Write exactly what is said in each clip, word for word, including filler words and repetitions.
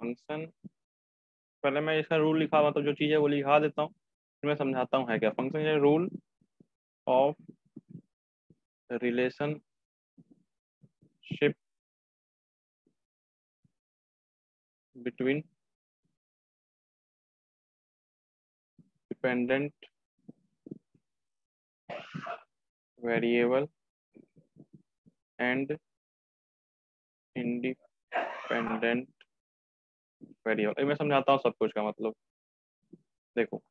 Function, पहले मैं इसका रूल लिखा हुआ तो जो चीज़ है वो लिखा देता हूँ, फिर मैं समझाता हूँ है क्या फंक्शन। है rule of relationship between dependent variable and independent variable. मैं समझाता हूँ सब कुछ का मतलब। देखो,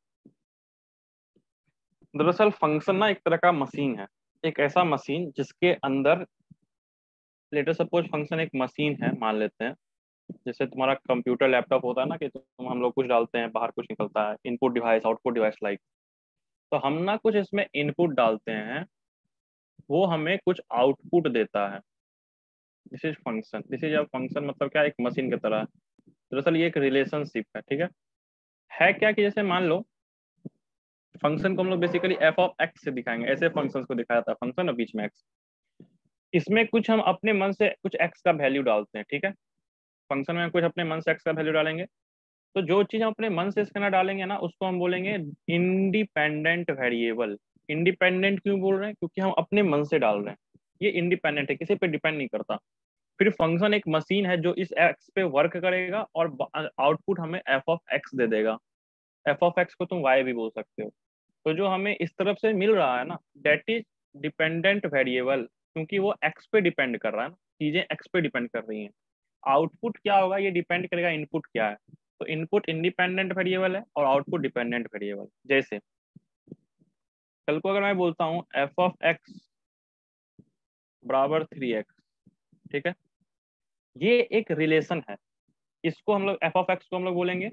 दरअसल फंक्शन ना एक तरह का मशीन है, एक ऐसा मशीन जिसके अंदर, लेटर सपोज फंक्शन एक मशीन है मान लेते हैं, जैसे तुम्हारा कंप्यूटर लैपटॉप होता है ना कि तुम हम लोग कुछ डालते हैं बाहर कुछ निकलता है, input device output device like. तो हम ना कुछ इसमें इनपुट डालते हैं, वो हमें कुछ आउटपुट देता है। This is function. This is a function, मतलब क्या, एक मशीन की तरह है। दरअसल ये एक रिलेशनशिप है, ठीक है। है क्या कि जैसे मान लो फंक्शन को हम लोग बेसिकली एफ ऑफ एक्स से दिखाएंगे, ऐसे फंक्शंस को दिखाया जाता है, फंक्शन और बीच में एक्स। इसमें कुछ हम अपने मन से कुछ एक्स का वैल्यू डालते हैं, ठीक है। फंक्शन में कुछ अपने मन से एक्स का वैल्यू डालेंगे, तो जो चीज हम अपने मन से इसके अंदर डालेंगे ना उसको हम बोलेंगे इंडिपेंडेंट वेरिएबल। इंडिपेंडेंट क्यों बोल रहे हैं? क्योंकि हम अपने मन से डाल रहे हैं, ये इंडिपेंडेंट है, किसी पे डिपेंड नहीं करता। फिर फंक्शन एक मशीन है जो इस एक्स पे वर्क करेगा और आउटपुट हमें एफ ऑफ एक्स दे देगा। एफ ऑफ एक्स को तुम वाई भी बोल सकते हो। तो जो हमें इस तरफ से मिल रहा है ना, डेट इज डिपेंडेंट वेरिएबल, क्योंकि वो एक्स पे डिपेंड कर रहा है ना, चीजें एक्स पे डिपेंड कर रही हैं। आउटपुट क्या होगा ये डिपेंड करेगा इनपुट क्या है। तो इनपुट इंडिपेंडेंट वेरिएबल है और आउटपुट डिपेंडेंट वेरिएबल। जैसे कल को अगर मैं बोलता हूँ एफ ऑफ एक्स बराबर थ्री एक्स, ठीक है, ये एक रिलेशन है। इसको हम लोग एफ ऑफ एक्स को हम लोग बोलेंगे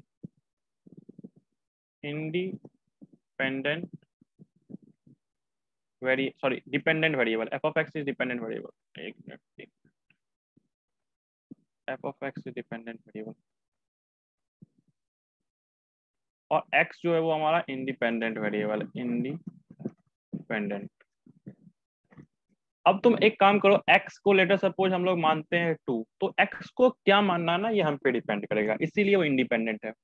independent very sorry dependent variable. F of x is dependent variable. एक minute, f of x is dependent variable और एक्स जो है वो हमारा इंडिपेंडेंट वेरिएबल है, इंडिपेंडेंट। अब तुम एक काम करो, x को लेटर सपोज हम लोग मानते हैं टू, तो x को क्या मानना है ना ये हम पे डिपेंड करेगा, इसीलिए वो इंडिपेंडेंट है।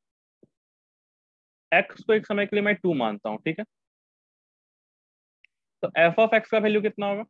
x को एक समय के लिए मैं टू मानता हूं, ठीक है, तो f ऑफ x का वैल्यू कितना होगा?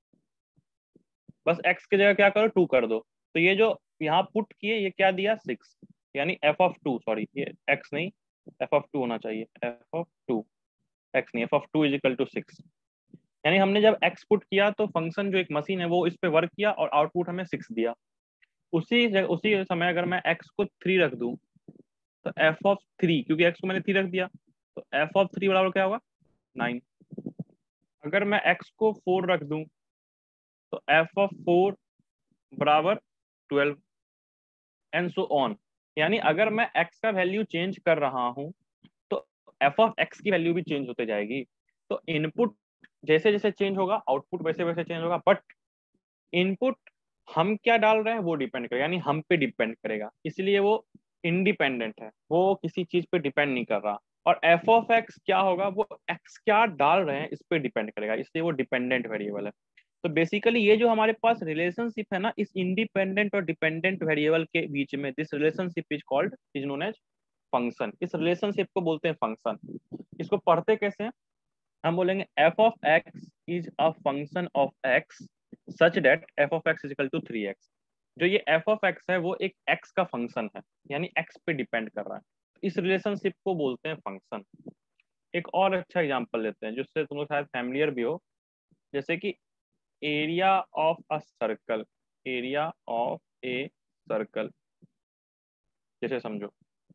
बस x की जगह क्या करो, टू कर दो। तो ये जो यहाँ पुट किए ये क्या दिया, सिक्स। यानी f ऑफ टू, सॉरी ये x नहीं, f ऑफ टू होना चाहिए, f ऑफ टू, x नहीं, f of two is equal to six. यानी हमने जब x पुट किया तो फंक्शन जो एक मशीन है वो इस पे वर्क किया और आउटपुट हमें सिक्स दिया। उसी जगह उसी समय अगर मैं x को थ्री रख दूं तो f ऑफ थ्री, क्योंकि x को मैंने थ्री रख दिया, तो f ऑफ थ्री बराबर क्या होगा, नाइन। अगर मैं x को फोर रख दूं तो f ऑफ फोर बराबर ट्वेल्व, एंड सो ऑन। यानी अगर मैं x का वैल्यू चेंज कर रहा हूं तो f ऑफ x की वैल्यू भी चेंज होते जाएगी। तो इनपुट जैसे जैसे चेंज होगा आउटपुट वैसे वैसे चेंज होगा, बट इनपुट हम क्या डाल रहे हैं वो डिपेंड करेगा, यानी हम पे डिपेंड करेगा, इसलिए वो इंडिपेंडेंट है, वो किसी चीज पे डिपेंड नहीं कर रहा। और एफ ऑफ एक्स क्या होगा, वो एक्स क्या डाल रहे हैं इस पे डिपेंड करेगा, इसलिए वो डिपेंडेंट वेरिएबल है। तो बेसिकली ये जो हमारे पास रिलेशनशिप है ना इस इंडिपेंडेंट और डिपेंडेंट वेरिएबल के बीच में, this relationship is called is known as function. इस रिलेशनशिप को बोलते हैं फंक्शन। इसको पढ़ते कैसे हैं, हम बोलेंगे f of x is a function of x such that f of x is equal to three x. जो ये एफ ऑफ एक्स है वो एक एक्स का फंक्शन है, यानी एक्स पे डिपेंड कर रहा है। इस रिलेशनशिप को बोलते हैं फंक्शन। एक और अच्छा एग्जांपल लेते हैं जिससे तुम लोग शायद फैमिलियर भी हो, जैसे कि area of a circle. Area of a circle, जैसे समझो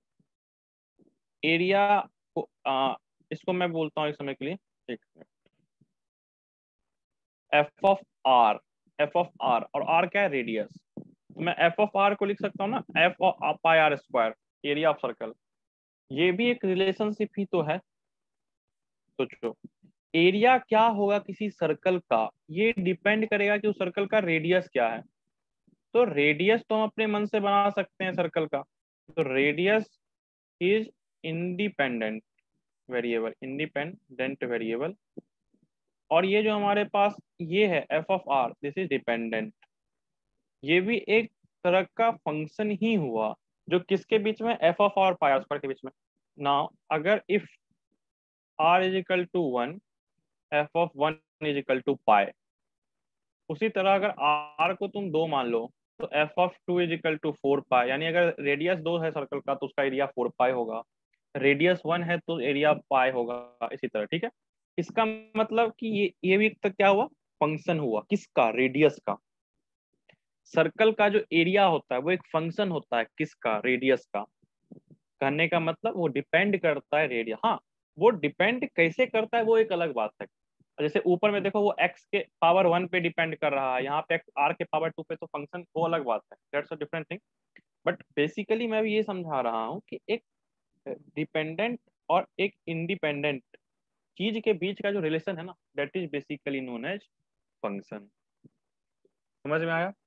एरिया को आ, इसको मैं बोलता हूँ एक समय के लिए, एक f of r. F of r, और आर क्या है, रेडियस। तो मैं एफ ऑफ आर को लिख सकता हूँ ना f of pi r square, area of circle. ये भी एक रिलेशनशिप ही तो है। सोचो एरिया क्या होगा किसी सर्कल का, ये डिपेंड करेगा कि उस सर्कल का रेडियस क्या है। तो रेडियस तो हम अपने मन से बना सकते हैं सर्कल का। तो radius is independent variable, independent variable. और ये जो हमारे पास ये है F of r, this is dependent. ये भी एक तरह का फंक्शन ही हुआ, जो किसके बीच में, एफ ऑफ और पाई आर स्क्वायर के बीच में। नाउ अगर if r is equal to one, f of one is equal to pi, उसी तरह अगर आर को तुम दो मान लो तो f of two is equal to four pi, यानी अगर रेडियस दो है सर्कल का तो उसका एरिया फोर पाई होगा, रेडियस वन है तो एरिया पाई होगा, इसी तरह। ठीक है, इसका मतलब कि ये ये भी तक क्या हुआ, फंक्शन हुआ किसका, रेडियस का। सर्कल का जो एरिया होता है वो एक फंक्शन होता है किसका, रेडियस का। कहने का मतलब वो डिपेंड करता है रेडियस। हाँ, वो डिपेंड कैसे करता है वो एक अलग बात है। जैसे ऊपर में देखो वो x के पावर वन पे डिपेंड कर रहा है, यहाँ पे x r के पावर टू पे, तो फंक्शन वो अलग बात है, that's a different thing. But basically मैं भी ये समझा रहा हूँ कि एक डिपेंडेंट और एक इंडिपेंडेंट चीज के बीच का जो रिलेशन है ना, that is basically known as function. समझ में आया?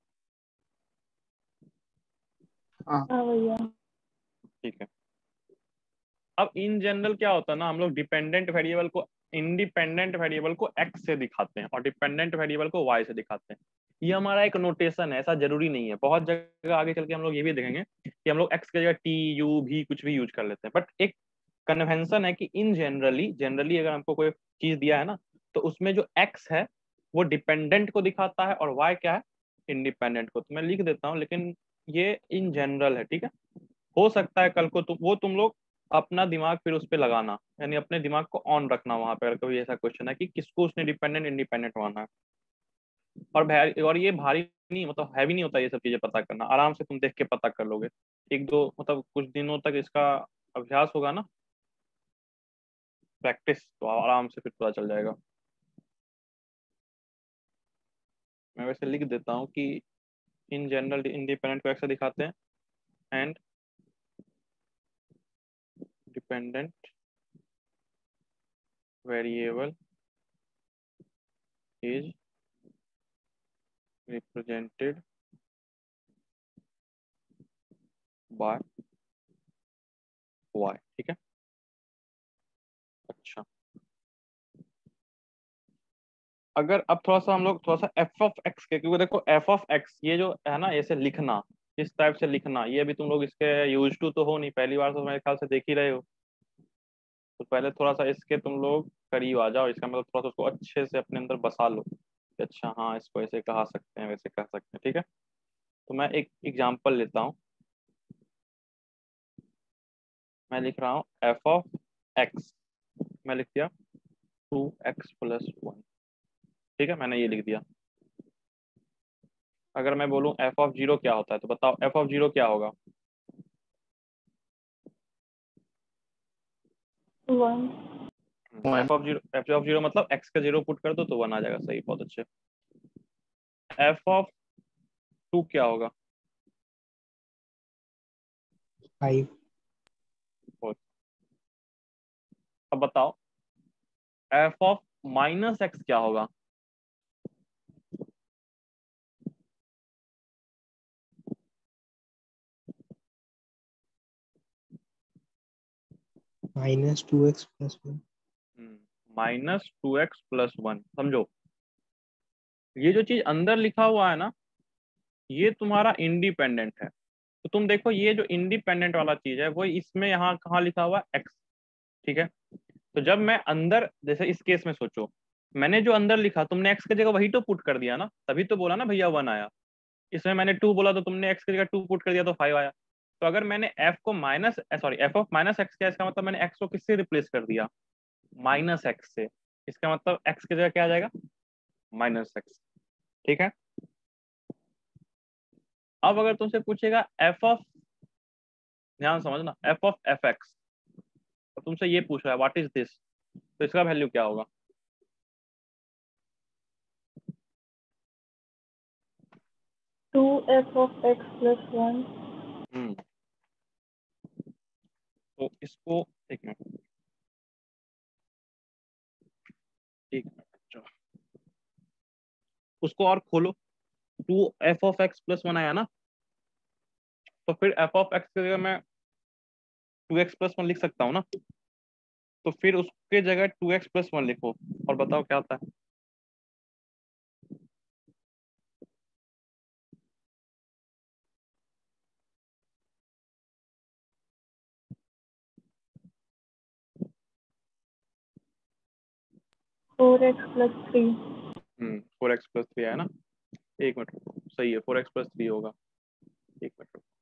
हाँ हाँ भैया। ठीक है। अब इन जनरल क्या होता है ना, हम लोग डिपेंडेंट वेरिएबल को, इंडिपेंडेंट वेरिएबल को x से दिखाते हैं और डिपेंडेंट वेरिएबल को y से दिखाते हैं। ये हमारा एक नोटेशन है, ऐसा जरूरी नहीं है। बहुत जगह आगे चल के हम लोग ये भी देखेंगे कि हम लोग x की जगह t u भी कुछ भी यूज कर लेते हैं, बट एक कन्वेंशन है कि इन जनरली जनरली अगर हमको कोई चीज दिया है ना, तो उसमें जो x है वो डिपेंडेंट को दिखाता है और y क्या है, इंडिपेंडेंट को। तो मैं लिख देता हूँ, लेकिन ये इन जनरल है। ठीक है, हो सकता है कल को तुम वो तुम लोग अपना दिमाग फिर उस पर लगाना, यानी अपने दिमाग को ऑन रखना वहां पे, अगर कभी ऐसा क्वेश्चन है कि किसको उसने डिपेंडेंट इंडिपेंडेंट माना है। और भारी, और ये भारी नहीं, मतलब हैवी नहीं होता ये सब चीजें पता करना, आराम से तुम देख के पता कर लोगे। एक दो मतलब कुछ दिनों तक इसका अभ्यास होगा ना, प्रैक्टिस, तो आराम से फिर पता चल जाएगा। मैं वैसे लिख देता हूँ कि इन जनरल इंडिपेंडेंट को ऐसे दिखाते हैं and dependent variable is represented by y. ठीक है, अच्छा। अगर अब थोड़ा सा हम लोग थोड़ा सा एफ ऑफ एक्स के, क्योंकि देखो एफ ऑफ एक्स ये जो है ना, ऐसे लिखना, इस टाइप से लिखना, ये भी तुम लोग इसके यूज टू तो हो नहीं, पहली बार तो मेरे ख्याल से देख ही रहे हो। तो पहले थोड़ा सा इसके तुम लोग करीब आ जाओ, इसका मतलब थोड़ा सा उसको अच्छे से अपने अंदर बसा लो कि अच्छा हाँ इसको ऐसे कहा सकते हैं, वैसे कह सकते हैं। ठीक है, तो मैं एक एग्जाम्पल लेता हूँ। मैं लिख रहा हूँ एफ ऑफ एक्स, मैं लिख दिया टू एक्स प्लस वन। ठीक है, मैंने ये लिख दिया। अगर मैं बोलूँ एफ ऑफ जीरो क्या होता है, तो बताओ एफ ऑफ जीरो क्या होगा। One. One f of zero, f of zero मतलब एक्स का जीरो पुट कर दो तो वन आ जाएगा, सही, बहुत अच्छे। एफ ऑफ टू क्या होगा, फाइव बहुत। अब बताओ एफ ऑफ माइनस एक्स क्या होगा। Minus two x plus one. Minus two x plus one, समझो ये जो चीज अंदर लिखा हुआ है ना, ये तुम्हारा इंडिपेंडेंट है। तो तुम देखो ये जो इंडिपेंडेंट वाला चीज है वो इसमें यहाँ कहाँ लिखा हुआ है, एक्स। ठीक है, तो जब मैं अंदर, जैसे इस केस में सोचो, मैंने जो अंदर लिखा तुमने एक्स की जगह वही तो पुट कर दिया ना, तभी तो बोला ना भैया वन आया। इसमें मैंने टू बोला तो तुमने एक्स की जगह टू पुट कर दिया तो फाइव आया। तो अगर मैंने एफ को minus, sorry f of minus x किया, इसका मतलब मैंने एक्स को किससे रिप्लेस कर दिया, माइनस एक्स से। इसका मतलब एक्स की जगह क्या आ जाएगा, माइनस एक्स। ठीक है, अब अगर तुमसे पूछेगा एफ ऑफ, ध्यान समझना, एफ ऑफ एफ एक्स, तो तुमसे ये पूछ रहा है व्हाट इज दिस, तो इसका वैल्यू क्या होगा। Two f of x plus one. Hmm, तो इसको एक मिनट, एक मिनट, उसको और खोलो। Two f of x plus one आया ना, तो फिर एफ ऑफ एक्स की जगह मैं टू एक्स प्लस वन लिख सकता हूँ ना, तो फिर उसके जगह टू एक्स प्लस वन लिखो और बताओ क्या आता है। Four x plus three. Hmm four x plus three है ना, एक मिनट रुको, सही है फोर एक्स प्लस थ्री होगा, एक मिनट रुको।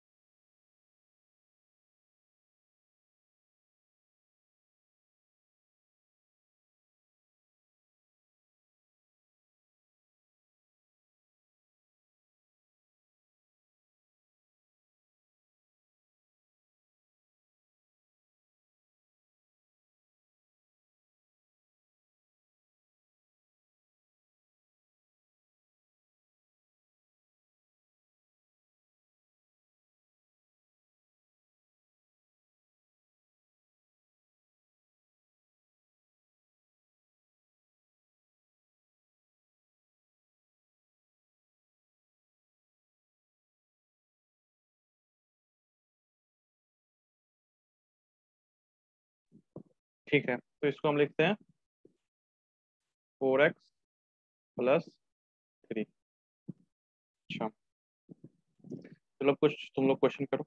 ठीक है, तो इसको हम लिखते हैं फोर एक्स प्लस थ्री। अच्छा चलो कुछ तुम लोग क्वेश्चन करो।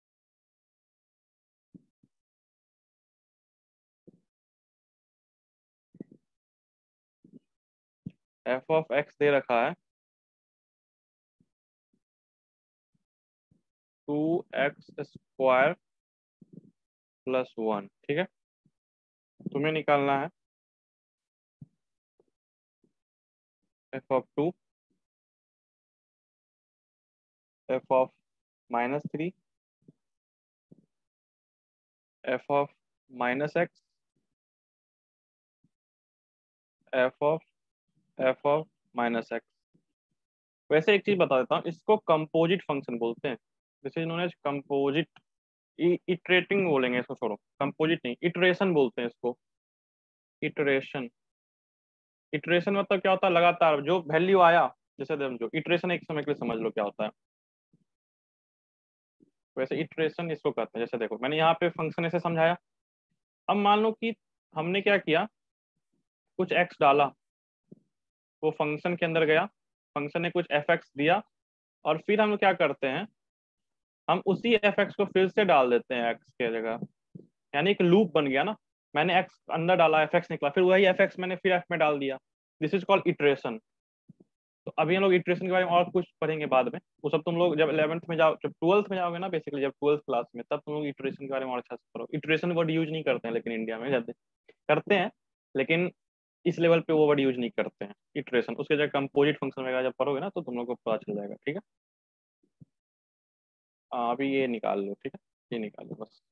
एफ ऑफ एक्स दे रखा है two x square plus one, ठीक है। तुम्हें निकालना है F of two, f of minus three, f of minus x, f of f of minus x. वैसे एक चीज बता देता हूँ, इसको कंपोजिट फंक्शन बोलते हैं। This is known as composite, iterating बोलेंगे इसको, छोड़ो कंपोजिट नहीं, इटरेशन बोलते हैं इसको, इटरेशन। इटरेशन मतलब क्या होता है, लगातार जो वैल्यू आया, जैसे समझो इटरेशन एक समय के लिए समझ लो क्या होता है। वैसे इटरेशन इसको कहते हैं, जैसे देखो मैंने यहाँ पे फंक्शन ऐसे समझाया। अब मान लो कि हमने क्या किया, कुछ एक्स डाला, वो फंक्शन के अंदर गया, फंक्शन ने कुछ एफ एक्स दिया, और फिर हम क्या करते हैं, हम उसी एफ एक्स को फिर से डाल देते हैं एक्स के जगह, यानी एक लूप बन गया ना। मैंने एक्स अंदर डाला, एफ एक्स निकला, फिर वही एफ एक्स मैंने फिर एफ में डाल दिया। This is called iteration. तो अभी हम लोग इटरेशन के बारे में और कुछ पढ़ेंगे बाद में, वो सब तुम लोग जब इलेवेंथ में जाओ, जब ट्वेल्थ में जाओगे ना, बेसिकली जब ट्वेल्थ क्लास में, तब तुम लोग इटरेशन के बारे में और अच्छा से पढ़ो। इटरेशन वर्ड यूज नहीं करते हैं लेकिन इंडिया में ज्यादा करते हैं, लेकिन इस लेवल पे वो वर्ड यूज नहीं करते हैं इटरेशन। उसके जगह कंपोजिट फंक्शन वगैरह जब पढ़ोगे ना, तो तुम लोग को पता चल जाएगा, ठीक है। हाँ अभी ये निकाल लो, ठीक है, ये निकाल लो बस।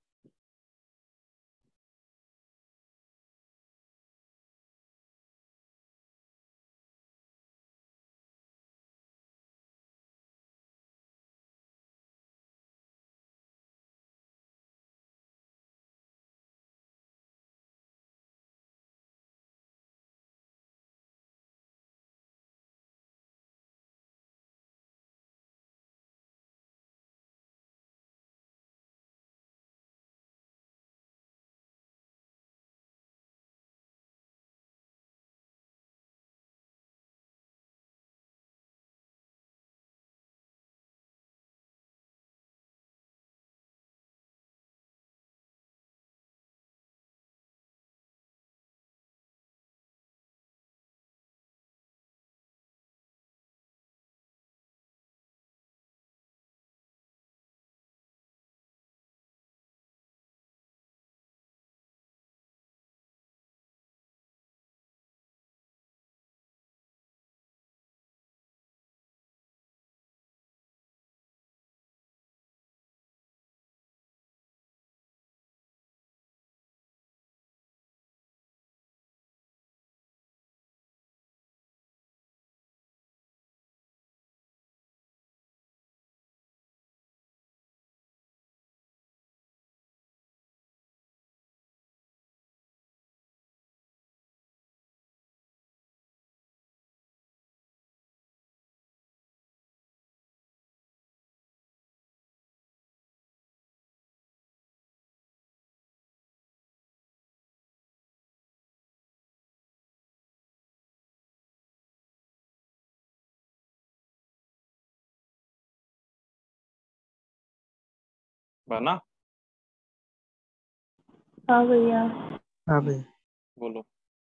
बना, हाँ भैया। हाँ भाई। बोलो।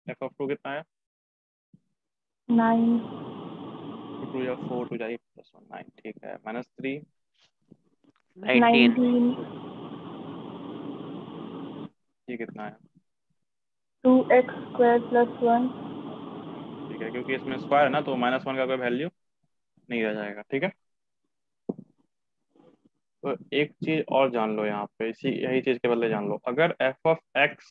एफ ऑफ टू कितना है? नाइन। टू या फोर टू जाइए प्लस वन नाइन, ठीक है। Minus three nineteen. नाइनटीन। ये कितना है? Two x square plus one. ठीक है, क्योंकि इसमें स्क्वायर है ना तो माइनस वन का कोई वैल्यू नहीं रह जाएगा, ठीक है। तो एक चीज और जान लो यहाँ पे, इसी यही चीज के बदले जान लो, अगर एफ ऑफ एक्स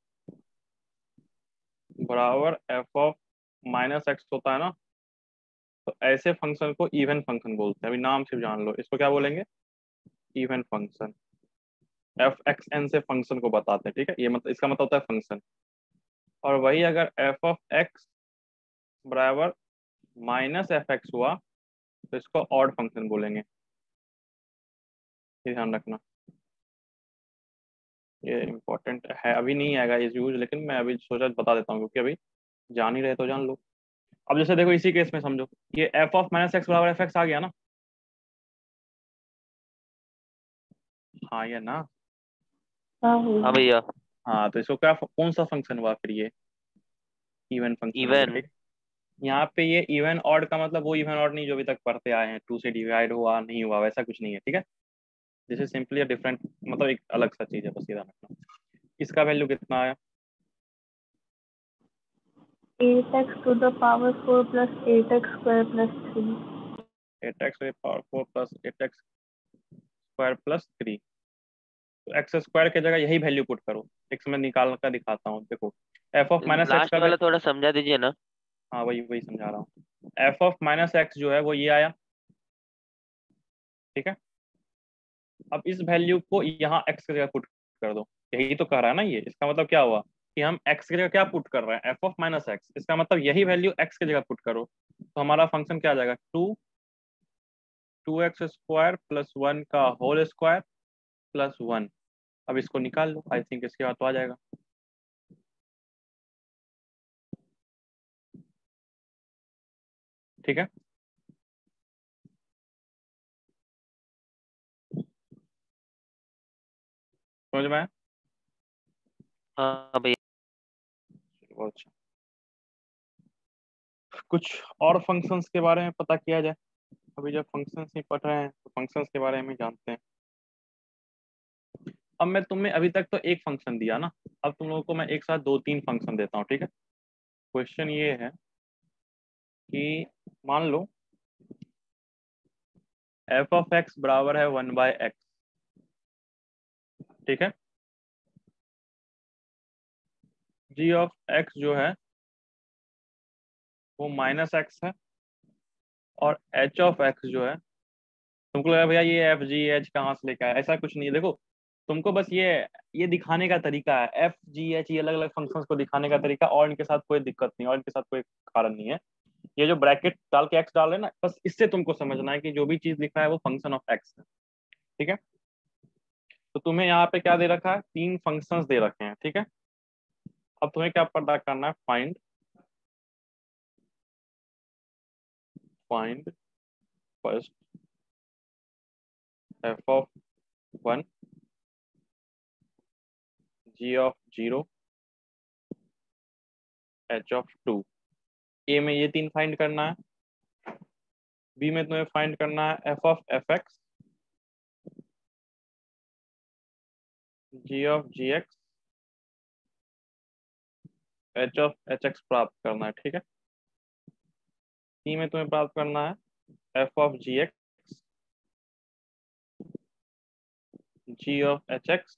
बराबर एफ ऑफ माइनस एक्स होता है ना, तो ऐसे फंक्शन को इवन फंक्शन बोलते हैं। अभी नाम सिर्फ जान लो, इसको क्या बोलेंगे? Even function. F X N से फंक्शन को बताते हैं, ठीक है। ये मतलब इसका मतलब होता है फंक्शन। और वही अगर एफ ऑफ एक्स बराबर माइनस एफ एक्स हुआ तो इसको ऑड फंक्शन बोलेंगे, ये ध्यान रखना। ये इम्पोर्टेंट है, अभी नहीं आएगा इस यूज, लेकिन मैं अभी सोचा बता देता हूँ क्योंकि अभी जान ही रहे तो जान लो। अब जैसे देखो इसी केस में समझो, ये एफ ऑफ माइनस एक्स बराबर एफ एक्स आ गया ना। हाँ ये ना। हाँ हाँ हुई। भैया। हाँ तो इसको क्या, कौन सा फंक्शन हुआ फिर? ये इवन फंक्शन हो गया, इवन। ठीक। यहाँ पे ये इवन ऑड का मतलब वो इवन ऑड नहीं जो अभी तक पढ़ते आए हैं, टू से डिवाइड हुआ नहीं हुआ वैसा कुछ नहीं है, ठीक है। दिस इज सिंपली डिफरेंट, मतलब एक अलग सा चीज है, बस ये ध्यान रखना। इसका वैल्यू कितना आया? Eight X to the power four plus eight X square plus three. Eight X power four plus eight X square plus three. तो एक्स स्क्वायर की जगह यही वैल्यू पुट करो। एक मैं निकाल कर दिखाता हूँ, देखो। एफ ऑफ माइनस एक्स का लास्ट वाला थोड़ा समझा दीजिए ना। हाँ वही वही समझा रहा हूँ। एफ ऑफ माइनस एक्स जो है वो ये आया, ठीक है। अब इस वैल्यू को यहाँ एक्स की जगह पुट कर दो, यही तो कह रहा है ना ये। इसका मतलब क्या हुआ कि हम एक्स की जगह क्या पुट कर रहे हैं? F of minus X. इसका मतलब यही वैल्यू एक्स की जगह पुट करो, तो हमारा फंक्शन क्या आ जाएगा? Two two x square plus one का होल स्क्वायर प्लस वन। अब इसको निकाल लो, आई थिंक इसके बाद तो आ जाएगा। ठीक है, समझ में आया? हाँ भैया। बहुत अच्छा। कुछ और फंक्शंस के बारे में पता किया जाए। अभी जब फंक्शंस ही पढ़ रहे हैं तो फंक्शंस के बारे में जानते हैं। अब मैं तुम्हें अभी तक तो एक फंक्शन दिया ना, अब तुम लोगों को मैं एक साथ दो तीन फंक्शन देता हूँ, ठीक है। क्वेश्चन ये है कि मान लो एफ ऑफ एक्स बराबर है वन बाय एक्स, ठीक है। जी ऑफ एक्स जो है वो माइनस एक्स है, और एच ऑफ एक्स जो है, तुमको लगा भैया ये एफ जी एच कहाँ से लेकर आया, ऐसा कुछ नहीं है। देखो तुमको बस ये ये दिखाने का तरीका है, एफ जी एच ये अलग अलग फंक्शंस को दिखाने का तरीका, और इनके साथ कोई दिक्कत नहीं, और इनके साथ कोई कारण नहीं है। ये जो ब्रैकेट डाल के एक्स डाल रहे हैं ना, बस इससे तुमको समझना है कि जो भी चीज लिखा है वो फंक्शन ऑफ एक्स है, ठीक है। तो तुम्हें यहाँ पे क्या दे रखा है? तीन फंक्शंस दे रखे हैं, ठीक है। अब तुम्हें क्या पता करना है? Find find first F of one, G of zero, H of two. A में ये तीन फाइंड करना है, बी में तुम्हें फाइंड करना है F of F X, G of G X, H of H X प्राप्त करना है, ठीक है। सी में तुम्हें प्राप्त करना है F of G X, G of H X,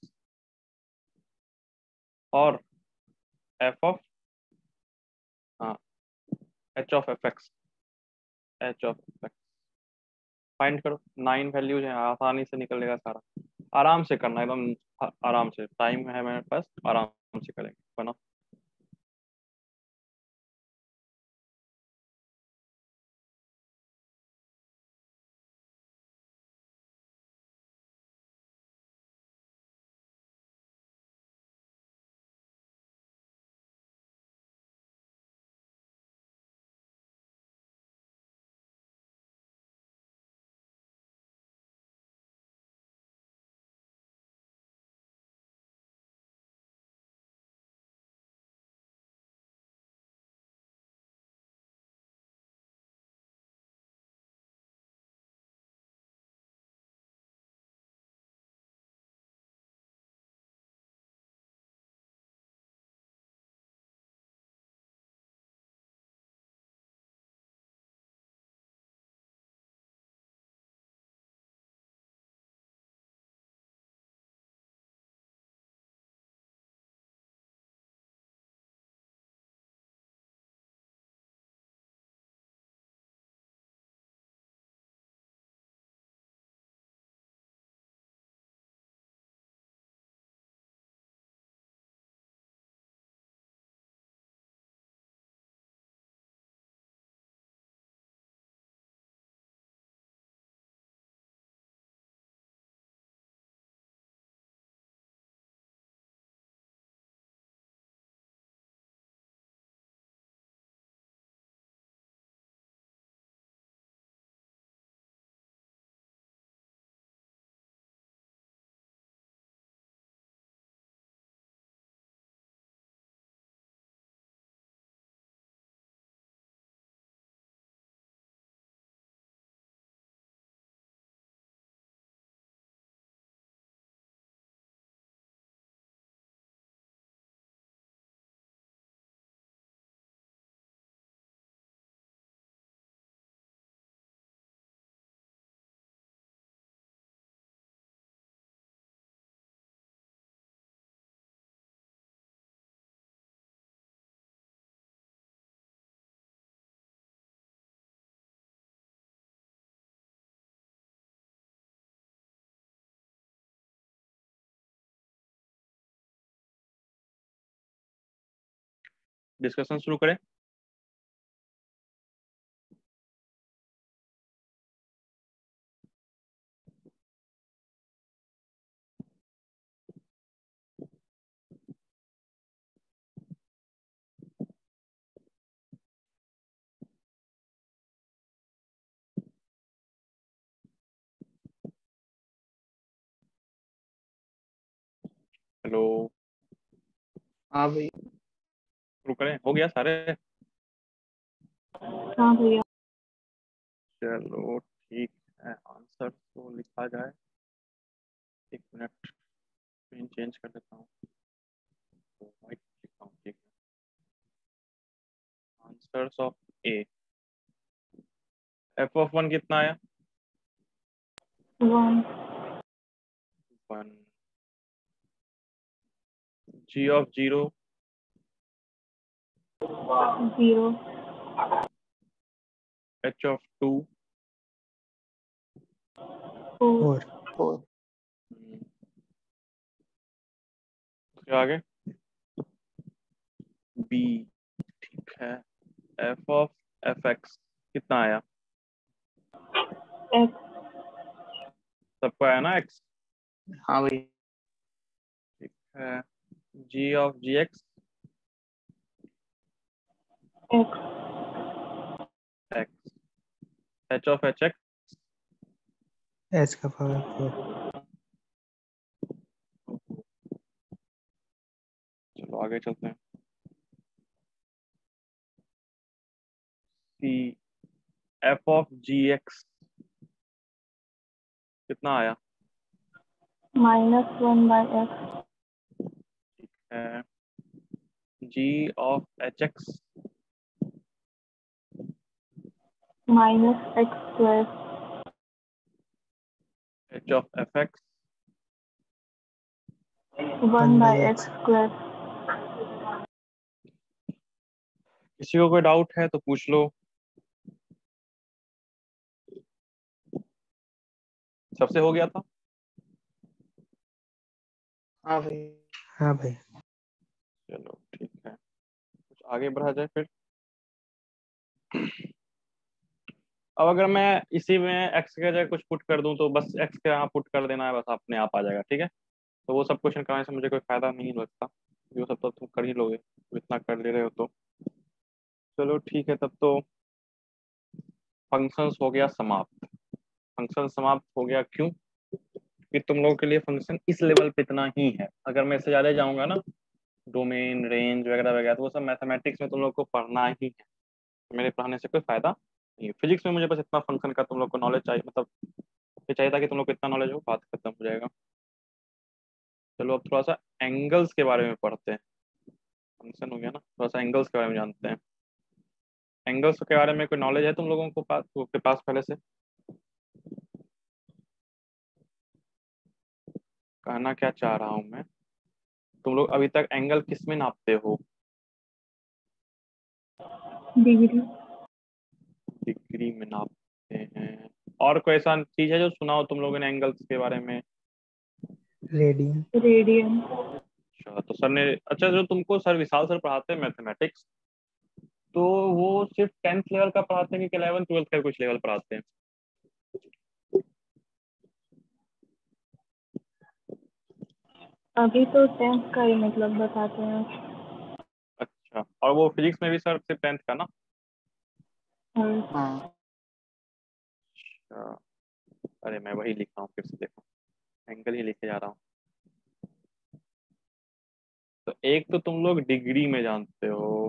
और एफ ऑफ हाँ H of F X, H of F X. Find करो, नाइन वैल्यूज हैं, आसानी से निकलेगा सारा। आराम से करना, एकदम आराम से, टाइम है मेरे पास, आराम से करेंगे, बनाओ। डिस्कशन शुरू करें। हेलो, हाँ भाई। शुरू करें? हो गया सारे? हाँ भैया। चलो ठीक है, आंसर तो लिखा जाए। एक मिनट, स्क्रीन चेंज कर देता हूँ तो वाइट लिखता हूँ। ठीक है, answers of A. F of one कितना आया? One. One. G of zero? Zero. H of two? Four. Four. उसके आगे बी। ठीक है, एफ ऑफ एफ एक्स कितना आया? एक्स। सबको आया ना एक्स? हाँ भाई। ठीक है, G of G X? X. X. H of H X? H का पावर फोर। चलो आगे चलते हैं। C F of G X कितना आया? Minus one by X. ठीक है, G of H X? Minus X square. H of F X? One by X square. किसी को कोई डाउट है तो पूछ लो। सबसे हो गया था? हाँ भाई। हाँ भाई। चलो ठीक है, कुछ आगे बढ़ा जाए फिर। अब अगर मैं इसी में एक्स के जगह कुछ पुट कर दूं तो बस एक्स के यहाँ पुट कर देना है, बस अपने आप आ जाएगा। ठीक है, तो वो सब क्वेश्चन कराने से मुझे कोई फायदा नहीं लगता, वो सब तो तुम कर ही लोगे, तो इतना कर ले रहे हो तो। चलो ठीक है, तब तो फंक्शंस हो गया समाप्त। फंक्शन समाप्त हो गया क्यों? कि तुम लोगों के लिए फंक्शन इस लेवल पे इतना ही है। अगर मैं इससे ज्यादा जाऊंगा ना, डोमेन रेंज वगैरह वगैरह, तो वो सब मैथमेटिक्स में तुम लोग को पढ़ना ही है, तो मेरे पढ़ाने से कोई फायदा नहीं है। फिजिक्स में मुझे बस इतना फंक्शन का तुम लोग को नॉलेज चाहिए, मतलब ये चाहिए था कि तुम लोग को इतना नॉलेज हो, बात खत्म हो जाएगा। चलो अब थोड़ा सा एंगल्स के बारे में पढ़ते हैं। फंक्शन हो गया ना, थोड़ा सा एंगल्स के बारे में जानते हैं। एंगल्स के बारे में कोई नॉलेज है तुम लोगों को पास के पास पहले से? कहना क्या चाह रहा हूँ मैं, तुम लोग अभी तक एंगल किस में नापते हो? डिग्री। डिग्री में नापते हैं। और कोई ऐसा चीज है जो सुना हो तुम लोगों ने एंगल्स के बारे में? रेडियन। रेडियन। अच्छा, तो सर ने, अच्छा जो तुमको सर विशाल सर पढ़ाते हैं मैथमेटिक्स, तो वो सिर्फ टेंथ लेवल का पढ़ाते हैं कि इलेवन ट्वेल्थ का कुछ लेवल पढ़ाते हैं? अभी तो टेंथ का ही मतलब बताते हैं। अच्छा, और वो फिजिक्स में भी सर सिर्फ टेंथ का ना? हाँ। हाँ। अच्छा, अरे मैं वही लिख रहा हूँ, फिर से देखो, एंगल ही लिखे जा रहा हूँ। तो एक तो तुम लोग डिग्री में जानते हो,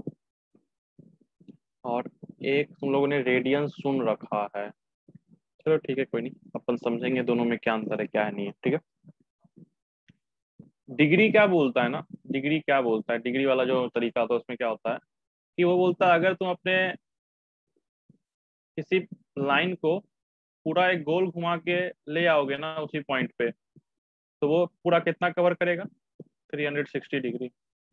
और एक तुम लोगों ने रेडियन सुन रखा है। चलो ठीक है, कोई नहीं, अपन समझेंगे दोनों में क्या अंतर है क्या है नहीं है। ठीक है, डिग्री क्या बोलता है ना, डिग्री क्या बोलता है, डिग्री वाला जो तरीका होता है उसमें क्या होता है कि वो बोलता है अगर तुम अपने किसी लाइन को पूरा एक गोल घुमा के ले आओगे ना उसी पॉइंट पे, तो वो पूरा कितना कवर करेगा? Three sixty degree.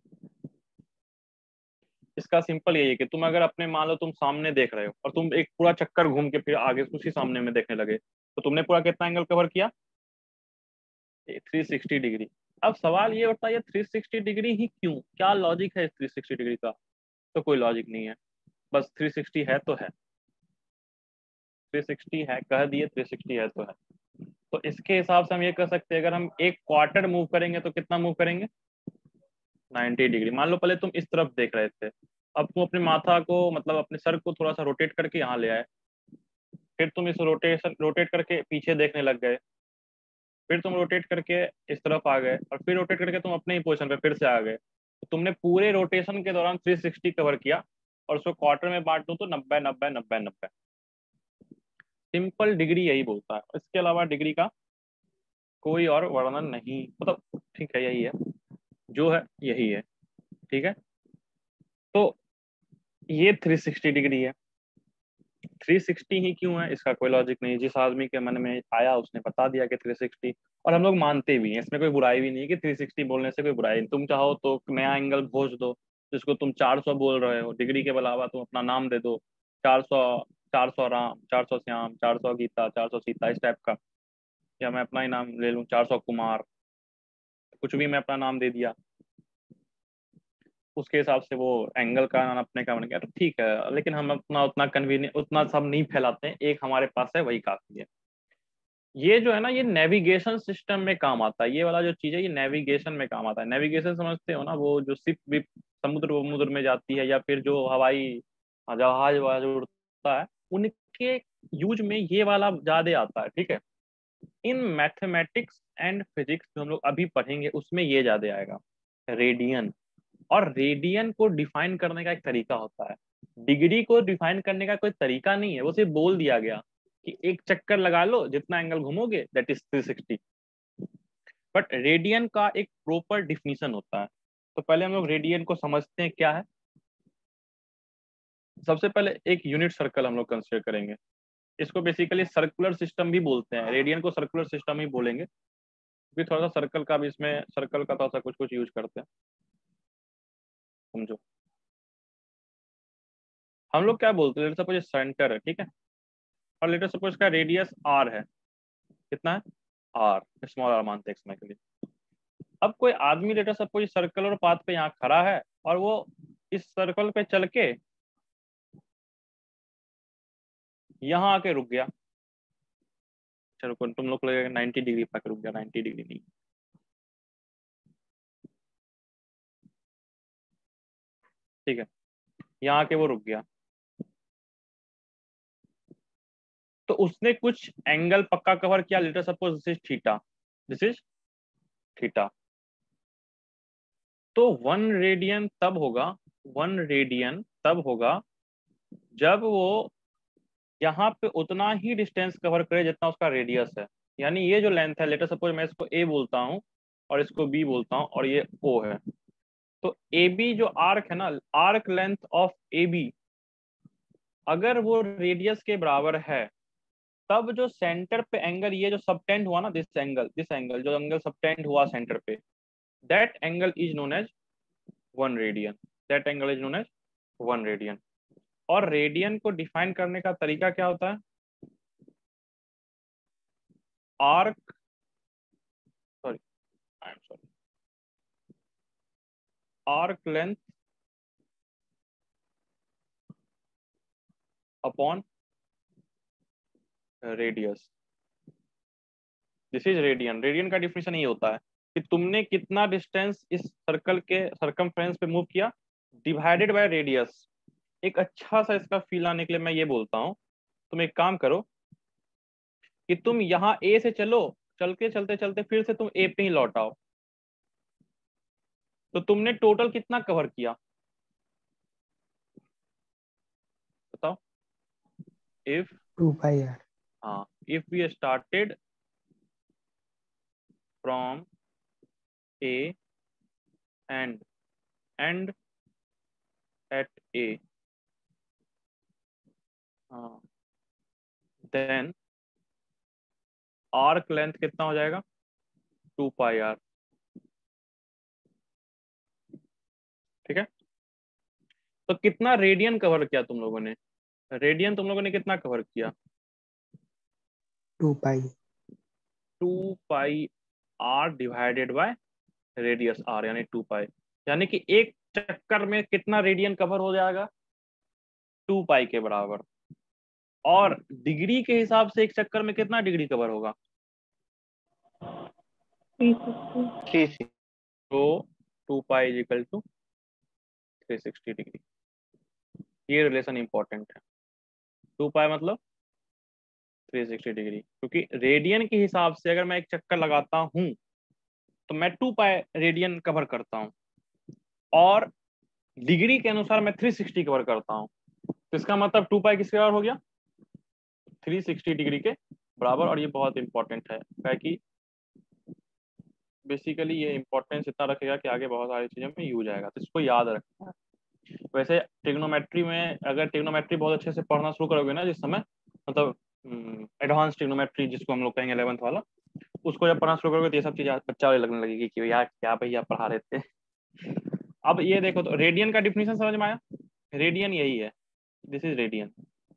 इसका सिंपल यही है कि तुम अगर अपने, मान लो तुम सामने देख रहे हो और तुम एक पूरा चक्कर घूम के फिर आगे उसी सामने में देखने लगे, तो तुमने पूरा कितना एंगल कवर किया? Three sixty degree. अब सवाल ये उठता है, ये थ्री सिक्सटी डिग्री ही क्यों, क्या लॉजिक है इस थ्री सिक्सटी डिग्री का? तो कोई लॉजिक नहीं है, बस थ्री सिक्सटी है तो है, थ्री सिक्सटी है कह दिए, थ्री सिक्सटी है तो है। तो इसके हिसाब से हम ये कर सकते हैं, अगर हम एक क्वार्टर मूव करेंगे तो कितना मूव करेंगे, नाइन्टी डिग्री। मान लो पहले तुम इस तरफ देख रहे थे, अब तुम अपने माथा को मतलब अपने सर को थोड़ा सा रोटेट करके यहाँ ले आए, फिर तुम इस रोटेशन रोटेट करके पीछे देखने लग गए, फिर तुम रोटेट करके इस तरफ आ गए, और फिर रोटेट करके तुम अपने ही पोजीशन पे फिर से आ गए। तो तुमने पूरे रोटेशन के दौरान थ्री सिक्सटी कवर किया, और उसको क्वार्टर में बांट दूं तो नब्बे नब्बे नब्बे नब्बे। सिंपल डिग्री यही बोलता है, इसके अलावा डिग्री का कोई और वर्णन नहीं, मतलब ठीक है यही है, जो है यही है, ठीक है। तो ये थ्री सिक्सटी डिग्री है। थ्री सिक्सटी ही क्यों है इसका कोई लॉजिक नहीं, जिस आदमी के मन में आया उसने बता दिया कि थ्री सिक्सटी, और हम लोग मानते भी हैं, इसमें कोई बुराई भी नहीं है कि थ्री सिक्सटी बोलने से कोई बुराई नहीं। तुम चाहो तो नया एंगल खोज दो, जिसको तुम चार सौ बोल रहे हो, डिग्री के अलावा तुम अपना नाम दे दो, चार सौ, चार सौ राम, चार सौ श्याम, चार सौ गीता, चार सौ सीता, इस टाइप का। या मैं अपना ही नाम ले लूँ, चार सौ कुमार, कुछ भी मैं अपना नाम दे दिया, उसके हिसाब से वो एंगल का नापने का बन गया, तो ठीक है। लेकिन हम अपना उतना कन्वीनियंट उतना सब नहीं फैलाते हैं, एक हमारे पास है वही काफी है। ये जो है ना, ये नेविगेशन सिस्टम में काम आता है, ये वाला जो चीज है ये नेविगेशन में काम आता है। नेविगेशन समझते हो ना, वो जो शिप विप समुद्र वमुद्र में जाती है, या फिर जो हवाई जहाज वहाज उड़ता है, उनके यूज में ये वाला ज्यादा आता है, ठीक है। इन मैथमेटिक्स एंड फिजिक्स जो हम लोग अभी पढ़ेंगे उसमें ये ज्यादा आएगा, रेडियन। और रेडियन को डिफाइन करने का एक तरीका होता है, डिग्री को डिफाइन करने का कोई तरीका नहीं है, वो सिर्फ बोल दिया गया कि एक चक्कर लगा लो, जितना एंगल घूमोगे that is three sixty. But radian का एक प्रॉपर डिफिनीशन होता है। तो पहले हम लोग रेडियन को समझते हैं क्या है। सबसे पहले एक यूनिट सर्कल हम लोग कंसिडर करेंगे, इसको बेसिकली सर्कुलर सिस्टम भी बोलते हैं, रेडियन को सर्कुलर सिस्टम ही बोलेंगे, क्योंकि थोड़ा सा सर्कल का भी इसमें, सर्कल का थोड़ा सा कुछ कुछ यूज करते हैं, समझो। हम लोग क्या बोलते हैं, लेट सपोज सेंटर है, ठीक है, और लेट सपोज का रेडियस आर है, कितना है, आर, स्मॉल आर मानते हैं इसमें के लिए। अब कोई आदमी लेट सपोज सर्कुलर पाथ पे यहाँ खड़ा है, और वो इस सर्कल पे चल के यहाँ आके रुक गया, चलो तुम लोग को लगेगा नाइन्टी डिग्री पे रुक गया, नाइन्टी डिग्री नहीं, ठीक है, यहाँ आके वो रुक गया। तो उसने कुछ एंगल पक्का कवर किया, let us suppose this is theta, this is theta. तो वन रेडियन तब होगा, वन रेडियन तब होगा जब वो यहाँ पे उतना ही डिस्टेंस कवर करे जितना उसका रेडियस है। यानी ये जो लेंथ है, लेटर सपोज मैं इसको ए बोलता हूँ और इसको बी बोलता हूँ और ये ओ है, तो ए बी जो आर्क है ना, arc length of A B अगर वो रेडियस के बराबर है, तब जो सेंटर पे एंगल ये जो सबटेंड हुआ ना, दिस एंगल, दिस एंगल जो एंगल सबटेंड हुआ सेंटर पे, that angle is known as one radian, that angle is known as one radian. और रेडियन को डिफाइन करने का तरीका क्या होता है, arc, sorry I am sorry, arc length upon radius, this is radian. Radian का डिफिनेशन ये होता है कि तुमने कितना डिस्टेंस इस सर्कल के सर्कमफ्रेंस पे मूव किया डिवाइडेड बाय रेडियस। एक अच्छा सा इसका फील आने के लिए मैं ये बोलता हूँ, तुम एक काम करो कि तुम यहाँ ए से चलो, चल के चलते चलते फिर से तुम ए पे ही लौट आओ, तो तुमने टोटल कितना कवर किया बताओ। If two pi R. हाँ, if we started from A and end at A, then arc length कितना हो जाएगा, टू पाई आर, ठीक है। तो कितना रेडियन कवर किया तुम लोगों ने, रेडियन तुम लोगों ने कितना कवर किया, two pi. Two pi R divided by radius R, यानी टू पाई। यानी कि एक चक्कर में कितना रेडियन कवर हो जाएगा, टू पाई के बराबर। और डिग्री के हिसाब से एक चक्कर में कितना डिग्री कवर होगा, थ्री सिक्सटी। तो two pi is equal to three sixty degree. ये रिलेशन इंपॉर्टेंट है, टू पाई मतलब थ्री सिक्सटी डिग्री, क्योंकि रेडियन के हिसाब से अगर मैं एक चक्कर लगाता हूं तो मैं टू पाई रेडियन कवर करता हूं, और डिग्री के अनुसार मैं थ्री सिक्सटी कवर करता हूं। तो इसका मतलब टू पाई किसके बराबर हो गया, थ्री सिक्सटी डिग्री के बराबर। और ये बहुत इंपॉर्टेंट है, क्योंकि बेसिकली ये इंपॉर्टेंस इतना रखेगा कि आगे बहुत सारी चीजों में यूज आएगा, तो इसको याद रखना है। वैसे ट्रिग्नोमेट्री में अगर ट्रिग्नोमेट्री बहुत अच्छे से पढ़ना शुरू करोगे ना, जिस समय मतलब एडवांस ट्रिग्नोमेट्री जिसको हम लोग कहेंगे इलेवंथ वाला, उसको जब पढ़ना शुरू करोगे तो ये सब चीजें बच्चा वाले लगने लगेगी कि यार क्या भैया पढ़ा रहे थे। अब ये देखो, तो रेडियन का डिफिनीशन समझ में आया, रेडियन यही है, दिस इज रेडियन,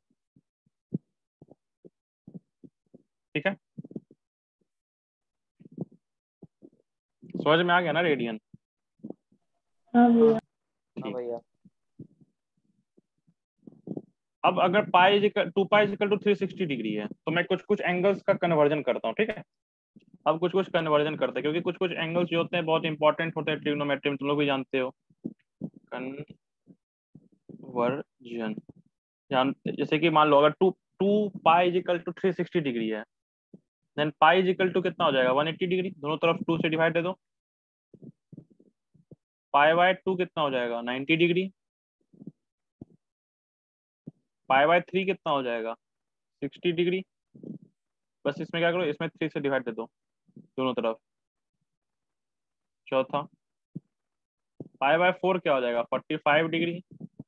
ठीक है, समझ में आ गया ना रेडियन। हाँ भैया। हाँ भैया। अब अगर pi two pi equal to three sixty degree है तो मैं कुछ कुछ एंगल्स का कन्वर्जन करता हूँ, ठीक है। अब कुछ कुछ कन्वर्जन करते हैं, क्योंकि कुछ कुछ एंगल्स जो होते हैं बहुत इंपॉर्टेंट होते हैं ट्रिग्नोमेट्री में, तुम लोग भी जानते हो। कन्वर्जन जान जैसे कि मान लो अगर two two pi equal to three sixty degree है, देन पाई इक्वल टू कितना हो जाएगा, वन एट्टी डिग्री। दोनों तरफ टू से डिवाइड दे दो, पाई बाय टू कितना हो जाएगा, ninety degree. Pi by three कितना हो जाएगा, सिक्सटी डिग्री। बस इसमें क्या करो, इसमें थ्री से डिवाइड दे दो दोनों तरफ। चौथा पाई बाय फोर क्या हो जाएगा, फोर्टी फाइव डिग्री।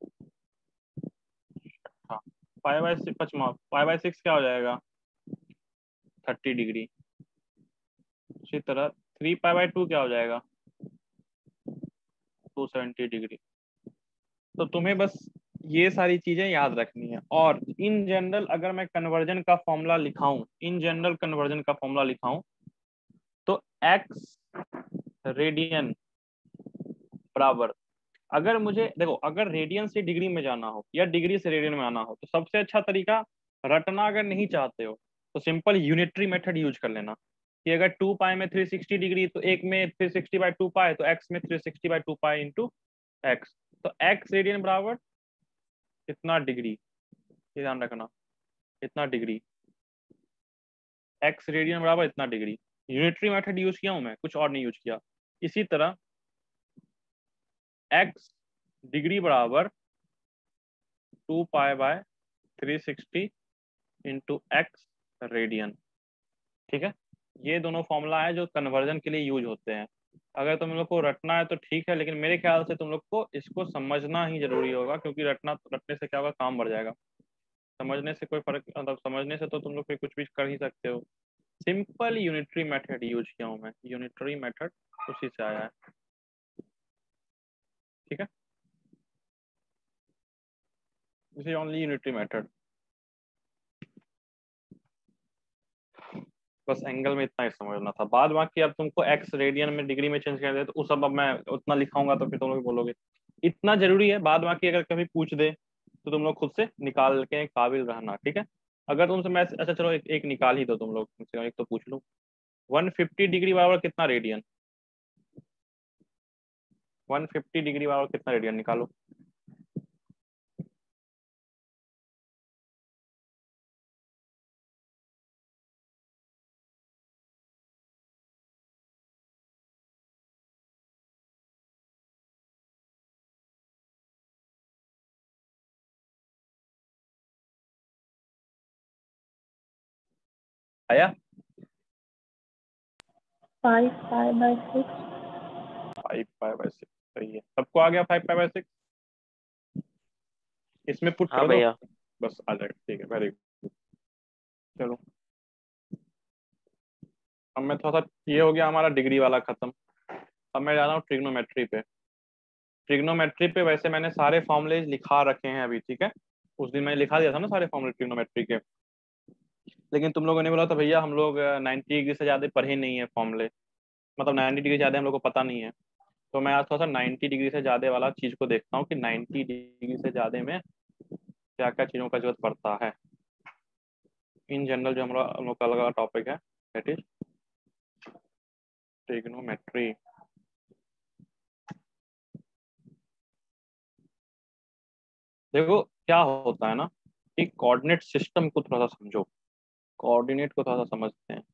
हाँ, पाई बाय पचमा पाई बाय सिक्स क्या हो जाएगा, थर्टी डिग्री। इसी तरह थ्री पाई बाय टू क्या हो जाएगा, टू सेवेंटी डिग्री। तो तुम्हें बस ये सारी चीजें याद रखनी है। और इन जनरल अगर मैं कन्वर्जन का फॉर्मूला लिखाऊं, इन जनरल कन्वर्जन का फॉर्मूला लिखाऊं तो एक्स रेडियन बराबर, अगर मुझे देखो अगर रेडियन से डिग्री में जाना हो या डिग्री से रेडियन में आना हो तो सबसे अच्छा तरीका, रटना अगर नहीं चाहते हो तो सिंपल यूनिटरी मेथड यूज कर लेना, कि अगर टू पाई में थ्री सिक्सटी डिग्री तो एक में three sixty by two pi, तो एक्स में three sixty by two pi into X. तो एक्स रेडियन बराबर कितना डिग्री, ये ध्यान रखना, इतना डिग्री, एक्स रेडियन बराबर इतना डिग्री। यूनिटरी मेथड यूज किया हूं मैं, कुछ और नहीं यूज किया। इसी तरह एक्स डिग्री बराबर two pi by three sixty into X radian, ठीक है। ये दोनों फॉर्मूला है जो कन्वर्जन के लिए यूज होते हैं। अगर तुम लोग को रटना है तो ठीक है, लेकिन मेरे ख्याल से तुम लोग को इसको समझना ही जरूरी होगा, क्योंकि रटना रटने से क्या होगा, काम बढ़ जाएगा। समझने से कोई फर्क मतलब समझने से तो तुम लोग फिर कुछ भी कर ही सकते हो। सिंपल यूनिटरी मेथड यूज किया हूं मैं, यूनिटरी मेथड उसी से आया है, ठीक है। This is only unitary method. बस एंगल में इतना ही समझना था, बाद बाकी अब तुमको एक्स रेडियन में डिग्री में चेंज कर दे तो उस सब अब मैं उतना लिखाऊंगा तो फिर तुम लोग बोलोगे। इतना जरूरी है, बाद बाकी अगर कभी पूछ दे तो तुम लोग खुद से निकाल के काबिल रहना, ठीक है। अगर तुमसे मैं अच्छा चलो एक, एक निकाल ही दो तुम लोग, एक तो पूछ लो, वन फिफ्टी डिग्री बराबर कितना रेडियन, वन फिफ्टी डिग्री बराबर कितना रेडियन निकालो। आया, five pi by six. Five pi by six, सही है, सबको आ गया फाइव पाई बाय सिक्स। इसमें पुट हाँ कर दो, भैया। बस आ जाएगा, ठीक है, वेरी गुड। चलो अब मैं थोड़ा सा, ये हो गया हमारा डिग्री वाला खत्म। अब मैं जा रहा हूँ ट्रिग्नोमेट्री पे। ट्रिग्नोमेट्री पे वैसे मैंने सारे फॉर्मूले लिखा रखे हैं अभी, ठीक है। उस दिन मैंने लिखा दिया था ना सारे फॉर्मूले ट्रिग्नोमेट्री के, लेकिन तुम लोगों ने बोला था भैया हम लोग नाइन्टी डिग्री से ज्यादा पढ़े नहीं है फॉर्मूले, मतलब नाइन्टी डिग्री से ज्यादा हम लोग को पता नहीं है। तो मैं आज थोड़ा सा नाइन्टी डिग्री से ज़्यादा वाला चीज़ को देखता हूँ कि नाइन्टी डिग्री से ज़्यादा में क्या क्या चीज़ों का जरूरत पड़ता है। इन जनरल जो हमारा हम लोग का अलग टॉपिक है दैट इज ट्रिग्नोमेट्री। देखो क्या होता है ना कि कोऑर्डिनेट सिस्टम को थोड़ा सा समझो, कोऑर्डिनेट को थोड़ा सा समझते हैं।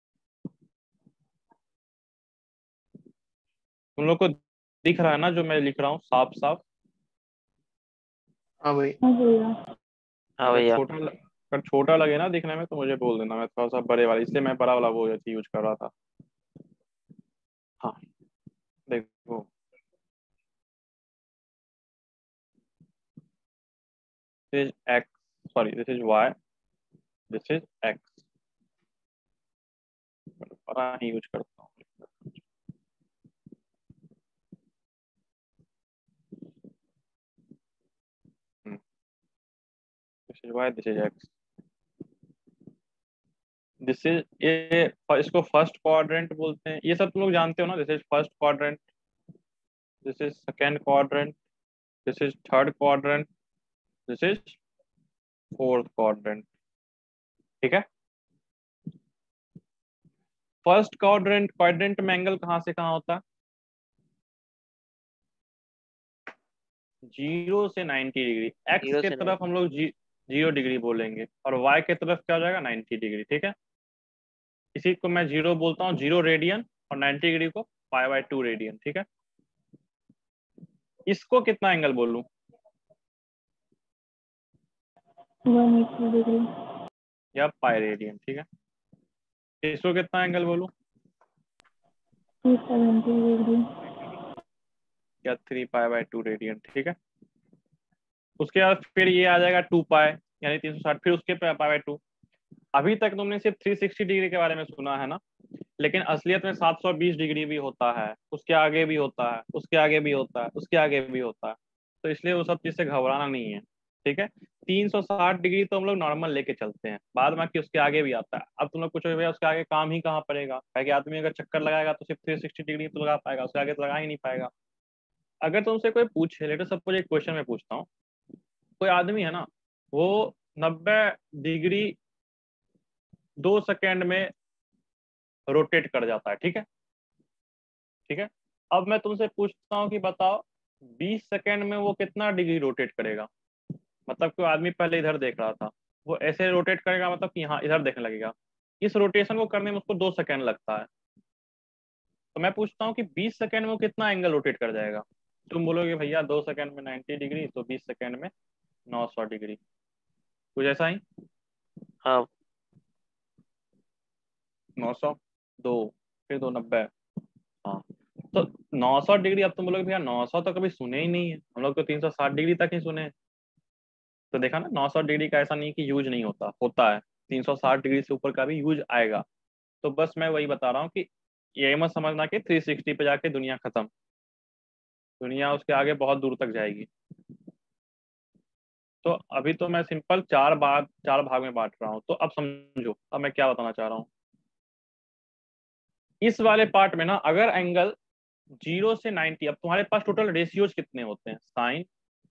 तुम लोग को दिख रहा है ना जो मैं लिख रहा हूँ साफ साफ? हाँ भाई। हाँ भैया। हाँ अगर भैया। छोटा अगर छोटा लगे ना दिखने में तो मुझे बोल देना, मैं थोड़ा सा बड़े वाला, इसलिए मैं बड़ा वाला वो यूज कर रहा था। हाँ देखो this is X, sorry this is Y, this is X. बड़ा ही यूज करता हूँ। This is Y, this is X, this is ये इसको फर्स्ट क्वाड्रेंट बोलते हैं। ये सब तुम लोग जानते हो ना, this is first quadrant, this is second quadrant, this is third quadrant, this is fourth quadrant. ठीक है। फर्स्ट क्वाड्रेंट क्वाड्रेंट में एंगल कहाँ से कहाँ होता है? जीरो से नाइन्टी डिग्री। एक्स जीरो के से तरफ हम लोग जी जीरो डिग्री बोलेंगे और वाई के तरफ क्या हो जाएगा? Ninety degree. ठीक है। इसी को मैं जीरो बोलता हूँ, जीरो रेडियन, और नाइन्टी डिग्री को पाई बाय टू रेडियन। ठीक है। इसको कितना एंगल बोलूं? One eighty degree. या पाई रेडियन। ठीक है। इसको कितना एंगल बोलूं? Two seventy degree. या three pi by two radian. ठीक है। उसके बाद फिर ये आ जाएगा टू पाई यानी तीन सौ साठ, फिर उसके पाई बाय टू। अभी तक तुमने सिर्फ थ्री सिक्सटी डिग्री के बारे में सुना है ना, लेकिन असलियत में सात सौ बीस डिग्री भी होता है, उसके आगे भी होता है, उसके आगे भी होता है, उसके आगे भी होता है। तो इसलिए वो सब चीज से घबराना नहीं है। ठीक है। तीन सौ साठ डिग्री तो हम लोग नॉर्मल लेके चलते हैं, बाद में कि उसके आगे भी आता है। अब तुम लोग पूछोगे भैया उसके आगे काम ही कहाँ पड़ेगा, कि आदमी अगर चक्कर लगाएगा तो सिर्फ थ्री सिक्सटी डिग्री तो लगा पाएगा, उसके आगे तो लगा ही नहीं पाएगा। अगर तुमसे कोई पूछे, लेटर सपोज एक क्वेश्चन में पूछता हूँ, कोई आदमी है ना, वो नब्बे डिग्री दो सेकेंड में रोटेट कर जाता है। ठीक है। ठीक है। अब मैं तुमसे पूछता हूँ कि बताओ बीस सेकेंड में वो कितना डिग्री रोटेट करेगा? मतलब कोई आदमी पहले इधर देख रहा था, वो ऐसे रोटेट करेगा, मतलब कि यहाँ इधर देखने लगेगा। इस रोटेशन को करने में उसको दो सेकेंड लगता है। तो मैं पूछता हूँ कि बीस सेकेंड में वो कितना एंगल रोटेट कर जाएगा? तुम बोलोगे भैया दो सेकेंड में नाइन्टी डिग्री, तो बीस सेकेंड में नौ सौ डिग्री, कुछ ऐसा ही। हाँ। नौ सौ दो, फिर दो नब्बे। हाँ। तो नौ सौ डिग्री, अब तुम बोलोगे भैया नौ सौ तो कभी सुने ही नहीं है, हम लोग तो तीन सौ साठ डिग्री तक ही सुने हैं। तो देखा ना, नौ सौ डिग्री का ऐसा नहीं कि यूज नहीं होता, होता है। तीन सौ साठ डिग्री से ऊपर का भी यूज आएगा। तो बस मैं वही बता रहा हूँ कि ये मत समझना कि थ्री सिक्सटी पे जाके दुनिया खत्म, दुनिया उसके आगे बहुत दूर तक जाएगी। तो अभी तो मैं सिंपल चार भाग चार भाग में बांट रहा हूँ। तो अब समझो अब मैं क्या बताना चाह रहा हूँ। इस वाले पार्ट में ना, अगर एंगल जीरो से नाइन्टी, अब तुम्हारे पास टोटल रेशियोज कितने होते हैं? Sine,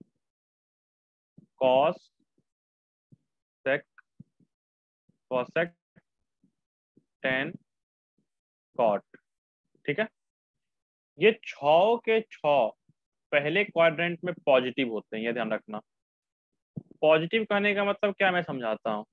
cos, sec, cosec, tan, cot. ठीक है। ये छह के छह पहले क्वाड्रेंट में पॉजिटिव होते हैं, ये ध्यान रखना। पॉजिटिव कहने का मतलब क्या, मैं समझाता हूँ।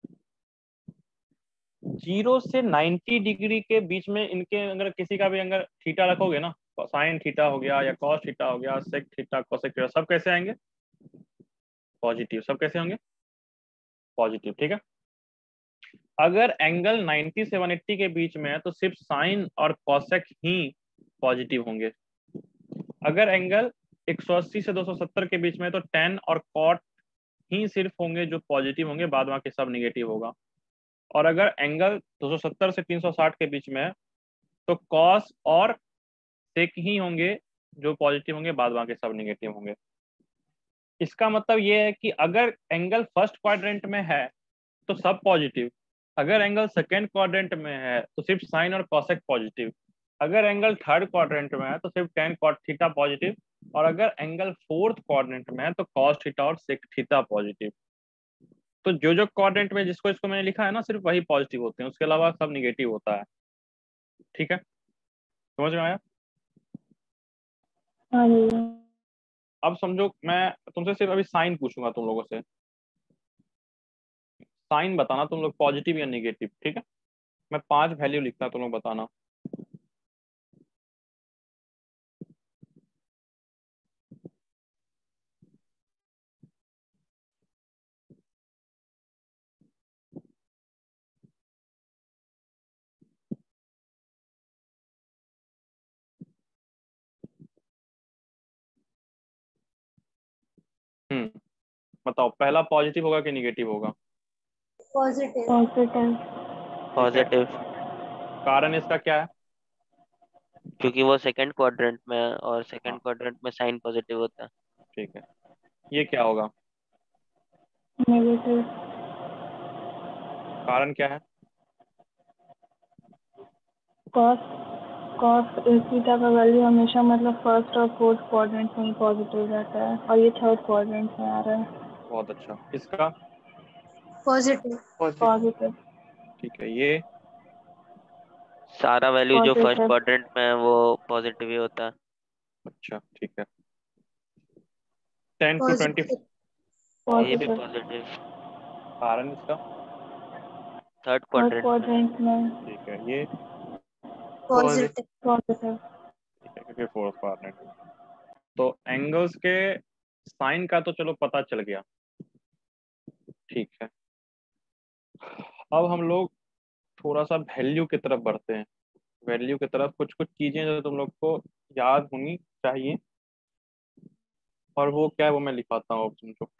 जीरो से नाइन्टी डिग्री के बीच में इनके अगर किसी का भी अगर थीटा रखोगे ना, साइन थीटा हो गया या कॉस थीटा हो गया, सेक थीटा, कोसेक थीटा, सब कैसे आएंगे? पॉजिटिव। सब कैसे होंगे? पॉजिटिव। ठीक है। अगर एंगल नाइन्टी से वन एट्टी के बीच में है तो सिर्फ साइन और कॉसेक ही पॉजिटिव होंगे। अगर एंगल एक सौ अस्सी से दो सौ सत्तर के बीच में है तो टेन और कॉट ही सिर्फ होंगे जो पॉजिटिव होंगे, बाद बाकी सब निगेटिव होगा। और अगर एंगल दो सौ सत्तर से तीन सौ साठ के बीच में है तो कॉस और सेक ही होंगे जो पॉजिटिव होंगे, बाद बाकी सब निगेटिव होंगे। इसका मतलब ये है कि अगर एंगल फर्स्ट क्वाड्रेंट में है तो सब पॉजिटिव, अगर एंगल सेकेंड क्वाड्रेंट में है तो सिर्फ साइन और कॉसेक पॉजिटिव, अगर एंगल थर्ड क्वाड्रेंट में है तो सिर्फ टेन कॉट थीटा पॉजिटिव, और अगर एंगल फोर्थ क्वाड्रेंट में है तो कॉस थीटा और सेक थीटा पॉजिटिव। तो जो जो क्वाड्रेंट में जिसको इसको मैंने लिखा है ना सिर्फ वही पॉजिटिव होते हैं, उसके अलावा सब निगेटिव होता है। ठीक है, समझ में आया? हाँ जी। अब समझो मैं तुमसे सिर्फ अभी साइन पूछूंगा तुम लोगों से, साइन बताना तुम लोग पॉजिटिव या निगेटिव। ठीक है, मैं पांच वैल्यू लिखता तुम लोग बताना। हम्म, बताओ पहला पॉजिटिव होगा कि निगेटिव होगा? पॉजिटिव। पॉजिटिव। ठीक है, पॉजिटिव, कारण इसका क्या है? क्योंकि वो सेकंड क्वाड्रेंट में है और हाँ सेकंड क्वाड्रेंट में साइन पॉजिटिव होता है। ठीक है, ये क्या होगा? नेगेटिव। कारण क्या है? कॉस कॉस थीटा का वैल्यू हमेशा मतलब फर्स्ट और फोर्थ क्वाड्रेंट में ही पॉजिटिव रहता है, और ये थर्ड क्वाड्रेंट में आ रहा है। बहुत अच्छा, इसका? पॉजिटिव। पॉजिटिव। ठीक है, ये? सारा वैल्यू जो फर्स्ट पॉजिटिव। क्वाड्रेंट में है वो पॉजिटिव ही होता है। अच्छा ठीक है, टेन टू ट्वेंटी। ये भी पॉजिटिव। पॉजिटिव, कारण इसका? थर्ड थर्ड क्वाड्रेंट में है। क्वाड्रेंट में। ठीक है, ये? पॉजिटिव। पॉजिटिव। ठीक है, क्योंकि फोर्थ क्वाड्रेंट। तो एंगल्स के साइन का तो चलो पता चल गया। ठीक है, अब हम लोग थोड़ा सा वैल्यू की तरफ बढ़ते हैं। वैल्यू की तरफ कुछ कुछ चीजें जो तुम लोग को याद होनी चाहिए, और वो क्या है वो मैं लिखाता हूँ अब समझो।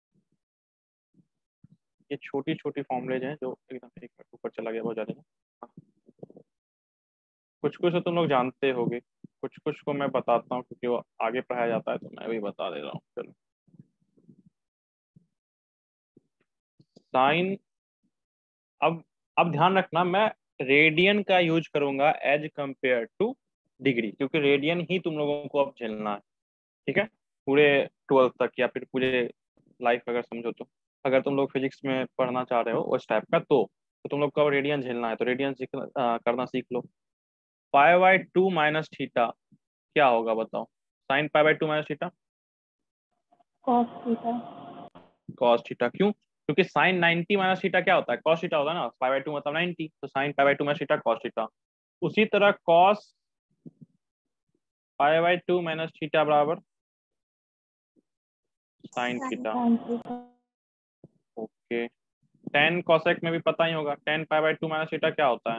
ये छोटी छोटी फॉर्मुलेज हैं जो एकदम, एक मिनट ऊपर चला गया बहुत ज्यादा ना। कुछ कुछ तो तुम लोग जानते होगे, कुछ कुछ को मैं बताता हूँ क्योंकि वो आगे पढ़ाया जाता है तो मैं भी बता दे रहा हूँ। चलो, साइन। अब अब ध्यान रखना, मैं रेडियन का यूज करूंगा एज कंपेयर टू डिग्री, क्योंकि रेडियन ही तुम लोगों को अब झेलना है। ठीक है, पूरे ट्वेल्थ तक या फिर पूरे लाइफ अगर समझो तो। अगर तुम लोग फिजिक्स में पढ़ना चाह रहे हो उस टाइप का तो, तो तुम लोग को अब रेडियन झेलना है, तो रेडियन सीख आ, करना सीख लो। Pi by two minus theta क्या होगा बताओ? Sine pi by two minus theta cos theta. Cos theta. क्यों? क्योंकि साइन नाइनटी माइनस थीटा क्या होता है? कॉस थीटा होता है ना, पाई बाई टू मतलब नाइनटी, तो sine pi by two minus theta cos theta. उसी तरह cos pi by two minus theta बराबर sine theta. Sine theta. Okay, tan cosec में भी पता ही होगा, tan pi by two minus theta क्या होता है?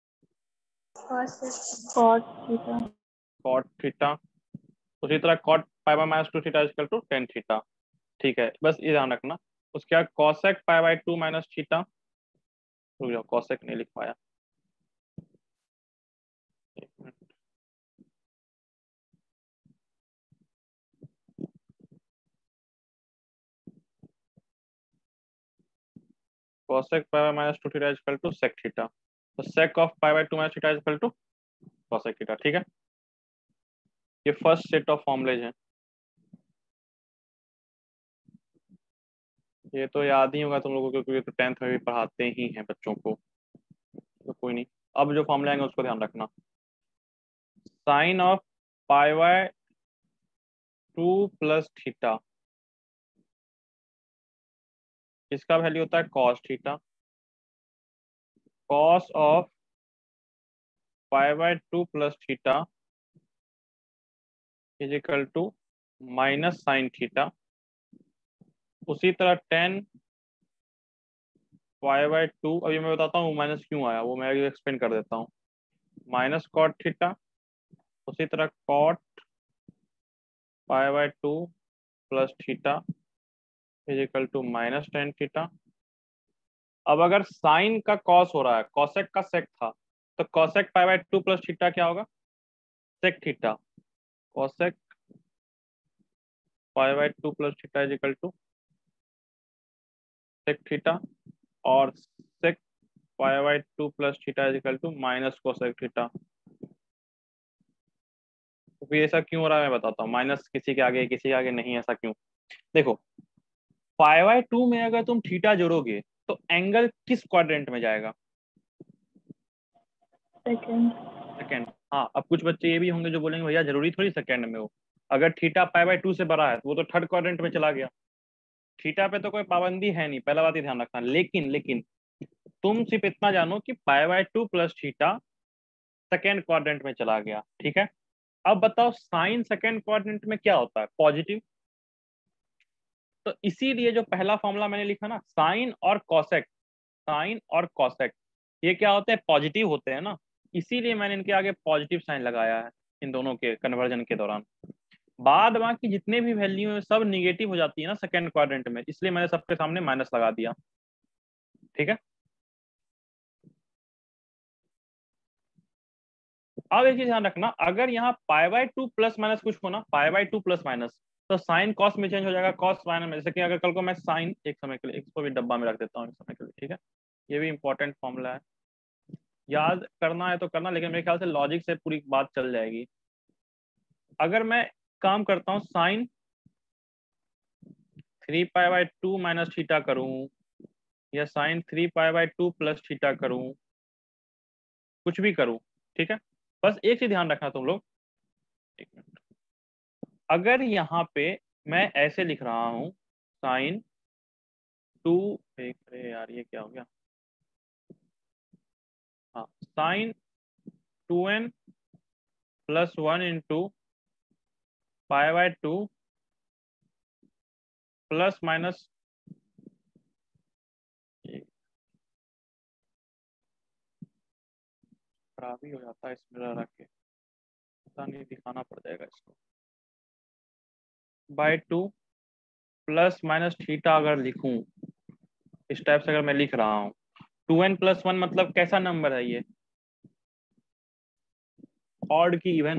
Cos theta. Cot theta. उसी तरह cot pi by minus two theta equal to tan theta. ठीक है, बस ये ध्यान रखना। उसके बाद cosec pi by two minus theta, रुक जाओ कॉसेक नहीं लिख पाया, एक minute. cosec pi by minus two theta equal to sec theta, तो sec of pi by two minus theta equal to cosec theta. ठीक है, ये फर्स्ट सेट ऑफ फॉर्मुलेज हैं। ये तो याद ही होगा तुम लोगों को क्योंकि तो टेंथ में भी पढ़ाते ही हैं बच्चों को, तो कोई नहीं। अब जो फॉर्मूले आएंगे उसको ध्यान रखना। Sine of pi by two plus theta, इसका वैल्यू होता है cos theta. Cos of pi by two plus theta is equal to minus sine theta. उसी तरह टेन पाई बाई टू, अभी मैं बताता हूँ माइनस क्यों आया, वो मैं एक्सप्लेन कर देता हूँ। माइनस कॉट थीटा, उसी तरह cot pi by two plus theta is equal to minus tan theta. अब अगर साइन का कॉस हो रहा है, कॉसेक का सेक था, तो cosec pi by two plus theta क्या होगा? Sec theta. Cosec pi by two plus theta is equal to sec theta, और sec pi by two plus theta is equal to minus cosec theta. तो फिर ऐसा क्यों हो रहा है मैं बताता हूँ। माइनस किसी के आगे किसी के आगे नहीं, ऐसा क्यों? देखो पाई बाय टू में अगर तुम थीटा जोड़ोगे तो एंगल किस क्वाड्रेंट में जाएगा? सेकंड। सेकंड। हाँ, अब कुछ बच्चे ये भी होंगे जो बोलेंगे भैया जरूरी थोड़ी सेकंड में हो, अगर थीटा पाई बाय टू से बड़ा है तो वो तो थर्ड क्वाड्रेंट में चला गया। थीटा पे तो कोई पाबंदी है नहीं, पहला बात ही ध्यान रखना। लेकिन लेकिन तुम सिर्फ इतना जानो कि pi by two plus theta second quadrant में चला गया, ठीक है। अब बताओ साइन सेकेंड क्वाड्रेंट में क्या होता है? पॉजिटिव। तो इसीलिए जो पहला फॉर्मूला मैंने लिखा ना, साइन और कॉसेक, साइन और कॉसेक ये क्या होते हैं? पॉजिटिव होते हैं ना, इसीलिए मैंने इनके आगे पॉजिटिव साइन लगाया है इन दोनों के कन्वर्जन के दौरान। बाद बाकी जितने भी वैल्यू है सब निगेटिव हो जाती है ना सेकेंड क्वाड्रेंट में, इसलिए मैंने सबके सामने माइनस लगा दिया, ठीक है। अब एक चीज ध्यान रखना, अगर यहाँ pi by two plus minus कुछ हो ना, pi by two plus minus, तो साइन कॉस में चेंज हो जाएगा, कॉस साइन में। जैसे कि अगर कल को मैं साइन, एक समय के लिए इसको भी डब्बा में रख देता हूँ एक समय के लिए, ठीक है। ये भी इंपॉर्टेंट फॉर्मूला है, याद करना है तो करना, लेकिन मेरे ख्याल से लॉजिक से पूरी बात चल जाएगी। अगर मैं काम करता हूँ sine three pi by two minus theta करूँ, या sine three pi by two plus theta करूँ, कुछ भी करूँ, ठीक है। बस एक चीज ध्यान रखना तुम लोग, एक मिनट, अगर यहाँ पे मैं ऐसे लिख रहा हूँ साइन टू, एक अरे यार ये क्या हो गया, हाँ sine two n plus one into pi by two plus minus, खराबी हो जाता है इसमें रह रख के, पता नहीं दिखाना पड़ जाएगा इसको, by two plus minus theta अगर लिखूं इस टाइप से, अगर मैं लिख रहा हूँ टू एन प्लस वन मतलब कैसा नंबर है ये? ऑड की इवन?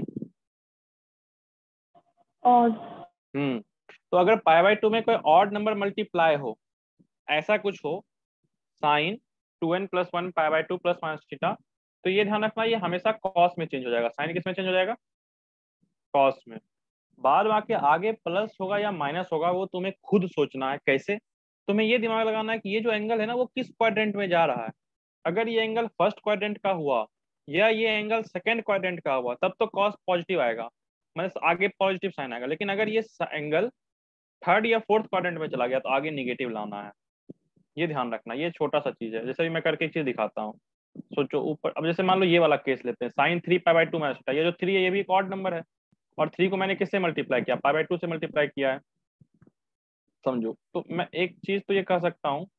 ऑड। हम्म तो अगर पाई बाय टू में कोई ऑड नंबर मल्टीप्लाई हो, ऐसा कुछ हो, sine two n plus one pi by two plus minus theta, तो ये ध्यान रखना ये हमेशा कॉस में चेंज हो जाएगा। साइन किस में चेंज हो जाएगा? कॉस में। बाद बाकी आगे प्लस होगा या माइनस होगा वो तुम्हें खुद सोचना है कैसे। तुम्हें ये दिमाग लगाना है कि ये जो एंगल है ना वो किस क्वाड्रेंट में जा रहा है। अगर ये एंगल फर्स्ट क्वाड्रेंट का हुआ या ये एंगल सेकेंड क्वाड्रेंट का हुआ तब तो कॉस पॉजिटिव आएगा, मतलब आगे पॉजिटिव साइन आएगा। लेकिन अगर ये एंगल थर्ड या फोर्थ क्वाड्रेंट में चला गया तो आगे निगेटिव लाना है, ये ध्यान रखना। ये छोटा सा चीज है, जैसे भी मैं करके एक चीज दिखाता हूँ। सोचो ऊपर, अब जैसे मान लो ये वाला केस लेते हैं, sine three pi by two minus theta, ये जो थ्री है ये भी एक ऑड नंबर है, और थ्री को मैंने किससे मल्टीप्लाई किया? पाई बाय टू से मल्टीप्लाई किया है, समझो। तो मैं एक चीज तो ये कह सकता हूँ,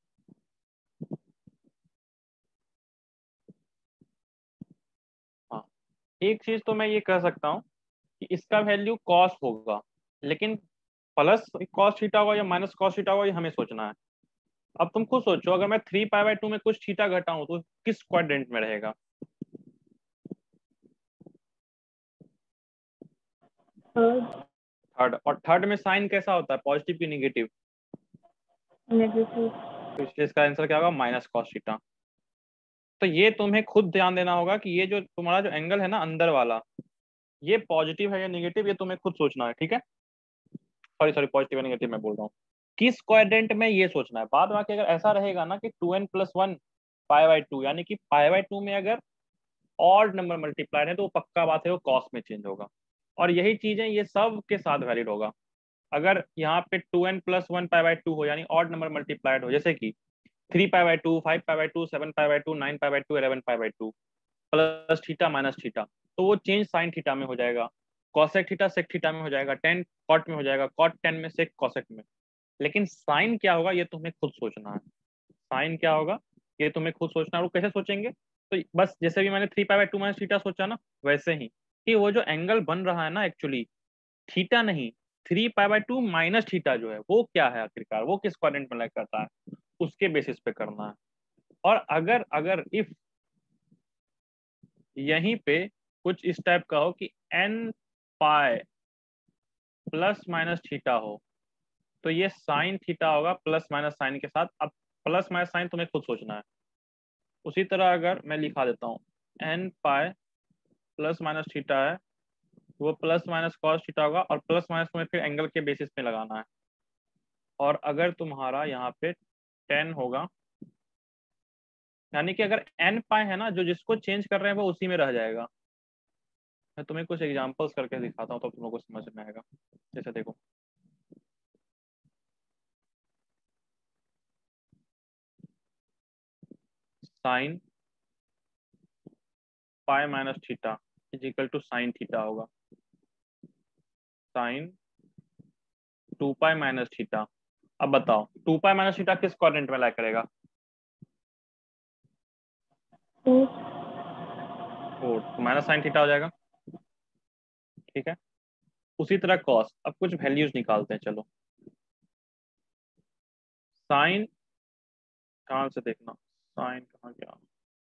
हाँ एक चीज तो मैं ये कह सकता हूँ कि इसका वैल्यू कॉस होगा, लेकिन प्लस कॉस थीटा होगा या माइनस कॉस थीटा होगा ये हमें सोचना है। अब तुम खुद सोचो, अगर मैं थ्री पाई बाय टू में कुछ थीटा घटाऊं तो किस क्वाड्रेंट में रहेगा? थर्ड। थर्ड। और थर्ड में साइन कैसा होता है, पॉजिटिव की निगेटिव? नेगेटिव। तो इसलिए इसका आंसर क्या होगा? Minus cos theta. तो ये तुम्हें खुद ध्यान देना होगा कि ये जो तुम्हारा जो एंगल है ना अंदर वाला, ये पॉजिटिव है या निगेटिव, ये तुम्हें खुद सोचना है, ठीक है। सॉरी सॉरी पॉजिटिव या निगेटिव मैं बोल रहा हूँ, किस क्वाड्रेंट में ये सोचना है। बाद बाकी अगर ऐसा रहेगा ना कि two n plus one pi by two, यानी कि पाई बाय टू में अगर ऑड नंबर मल्टीप्लायर है तो वो पक्का बात है वो कॉस में चेंज होगा। और यही चीजें ये सब के साथ वैलिड होगा। अगर यहाँ पे two n plus one pi by two हो यानी ऑड नंबर मल्टीप्लाइड हो, जैसे कि three pi by two, five pi by two, seven pi by two, nine pi by two, eleven pi by two, plus theta minus theta, तो वो change sine theta में हो जाएगा, कॉसेक थीटा सेक थीटा में हो जाएगा, tan cot में हो जाएगा, कॉट टेन में सेक कॉसेक में। लेकिन साइन क्या होगा ये तुम्हें खुद सोचना है। साइन क्या होगा ये तुम्हें खुद सोचना है। वो कैसे सोचेंगे? तो बस जैसे भी मैंने three pi by two minus theta सोचा ना, वैसे ही कि वो जो एंगल बन रहा है ना एक्चुअली थीटा नहीं, three pi by two minus theta जो है वो क्या है आखिरकार, वो किस क्वाड्रेंट में लाइक करता है, उसके बेसिस पे करना है। और अगर अगर इफ यहीं पे कुछ इस टाइप का हो कि n pi plus minus theta हो, तो ये साइन थीटा होगा प्लस माइनस साइन के साथ। अब प्लस माइनस साइन तुम्हें खुद सोचना है। उसी तरह अगर मैं लिखा देता हूँ n pi plus minus theta है तो वो प्लस माइनस कॉस थीटा होगा, और प्लस माइनस में फिर एंगल के बेसिस पे लगाना है। और अगर तुम्हारा यहाँ पे टेन होगा, यानी कि अगर एन पाई है ना, जो जिसको चेंज कर रहे हैं वो उसी में रह जाएगा। मैं तुम्हें कुछ एग्जांपल्स करके दिखाता हूँ तो तुम लोगों को समझ में आएगा। जैसे देखो, sine pi minus theta is equal to sine theta होगा, sine two pi minus theta. अब बताओ टू पाई माइनस थीटा किस क्वाड्रेंट में लाई करेगा? फोर्थ, तो माइनस साइन थीटा हो जाएगा। ठीक है, उसी तरह कॉस। अब कुछ वैल्यूज निकालते हैं, चलो। साइन कहाँ से देखना, साइन कहाँ गया?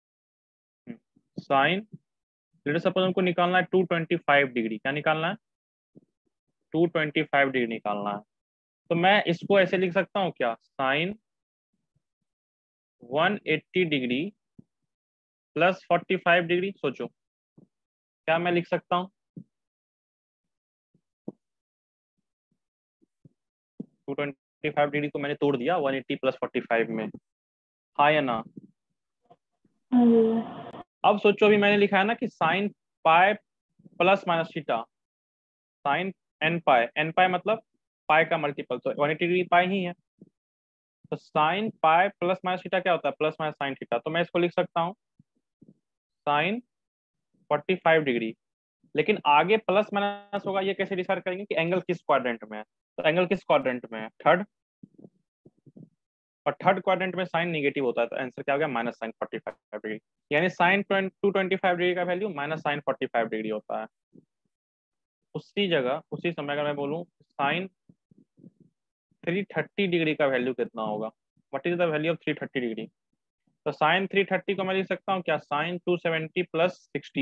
साइन, लेट्स सपोज हमको निकालना है टू ट्वेंटी फाइव डिग्री। क्या निकालना है? टू ट्वेंटी फाइव डिग्री निकालना है। तो मैं इसको ऐसे लिख सकता हूँ क्या, sine one eighty degree plus forty five degree. सोचो क्या मैं लिख सकता हूँ? टू ट्वेंटी फाइव डिग्री को मैंने तोड़ दिया one eighty plus forty five में, हाँ या ना? अब सोचो, अभी मैंने लिखा है ना कि sine pi plus minus theta, sine n pi, n pi मतलब पाई का मल्टीपल, तो वन एट्टी डिग्री पाई ही है। तो sine pi plus minus theta क्या होता है? Plus minus sine theta. तो मैं इसको लिख सकता हूँ साइन फोर्टी फाइव डिग्री, लेकिन आगे प्लस माइनस होगा, ये कैसे डिसाइड करेंगे कि एंगल किस क्वाड्रेंट में है? तो एंगल किस क्वाड्रेंट में है? थर्ड। और थर्ड क्वाड्रेंट में साइन नेगेटिव होता है, तो आंसर क्या हो गया? Minus sine forty five degree. यानी sine two twenty five degree का value minus sine forty five degree होता है। उसी जगह उसी समय अगर मैं बोलूँ साइन थ्री थर्टी डिग्री का वैल्यू कितना होगा? What is the value of three thirty degree? तो साइन थ्री थर्टी को मैं लिख सकता हूँ क्या, sign two seventy plus sixty.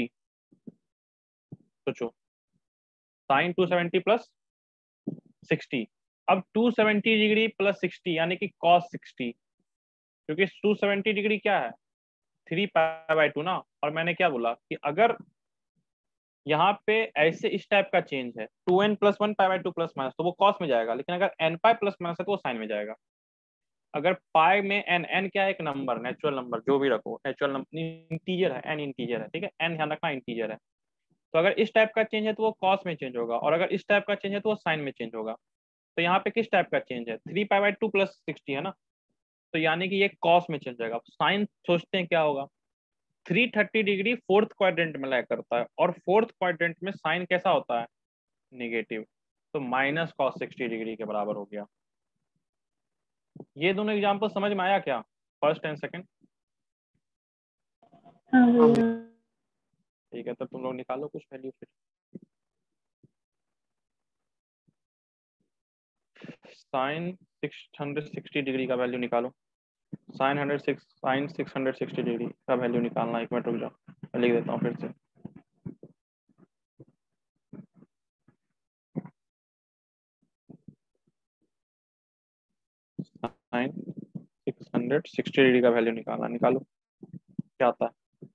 सोचो, sine two seventy plus sixty. अब two seventy degree plus sixty यानी कि कॉस सिक्सटी, क्योंकि टू सेवेंटी डिग्री क्या है? थ्री पाई बाई टू ना। और मैंने क्या बोला कि अगर यहाँ पे ऐसे इस टाइप का चेंज है, two n plus one pi by two plus minus, तो वो कॉस में जाएगा। लेकिन अगर एन पाई प्लस माइनस है तो वो साइन में जाएगा। अगर पाई में एन, एन क्या है? एक नंबर, नेचुरल नंबर, जो भी रखो, नेचुरल नंबर, इंटीजर है, एन इंटीजर है, ठीक है, एन ध्यान रखना इंटीजर है। तो अगर इस टाइप का चेंज है तो वो कॉस में चेंज होगा, और अगर इस टाइप का चेंज है तो वो साइन में चेंज होगा। तो यहाँ पे किस टाइप का चेंज है? Three pi by two plus sixty है ना, तो यानी कि ये कॉस में चेंज जाएगा। साइन सोचते हैं क्या होगा? Three thirty degree fourth quadrant में लाई करता है, और फोर्थ क्वाड्रेंट में साइन कैसा होता है? नेगेटिव। तो माइनस कॉस सिक्सटी डिग्री के बराबर हो गया। ये दोनों एग्जाम्पल समझ में आया क्या, फर्स्ट एंड सेकंड? ठीक है, तो तुम लोग निकालो कुछ वैल्यू फिर। Sine six hundred sixty degree का वैल्यू निकालो। Sine hundred six sine six hundred sixty degree का वैल्यू निकालना। एक मिनट रुक जाओ, मैं लिख देता हूँ फिर से। Sine six hundred sixty degree का वैल्यू निकालना, निकालो क्या आता है?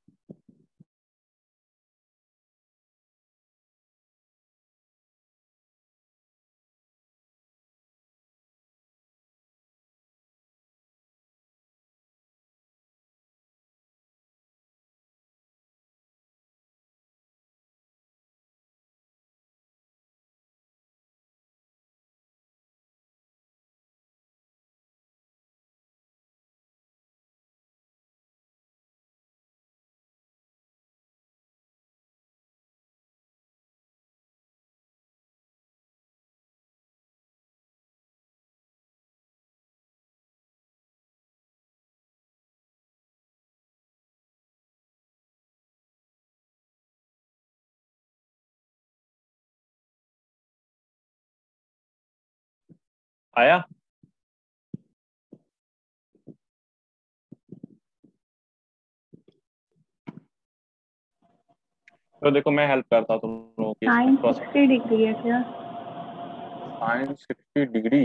आया? तो देखो मैं हेल्प करता हूँ तुम लोगों की साइन इसमें। सिक्सटी डिग्री है क्या? साइन सिक्सटी डिग्री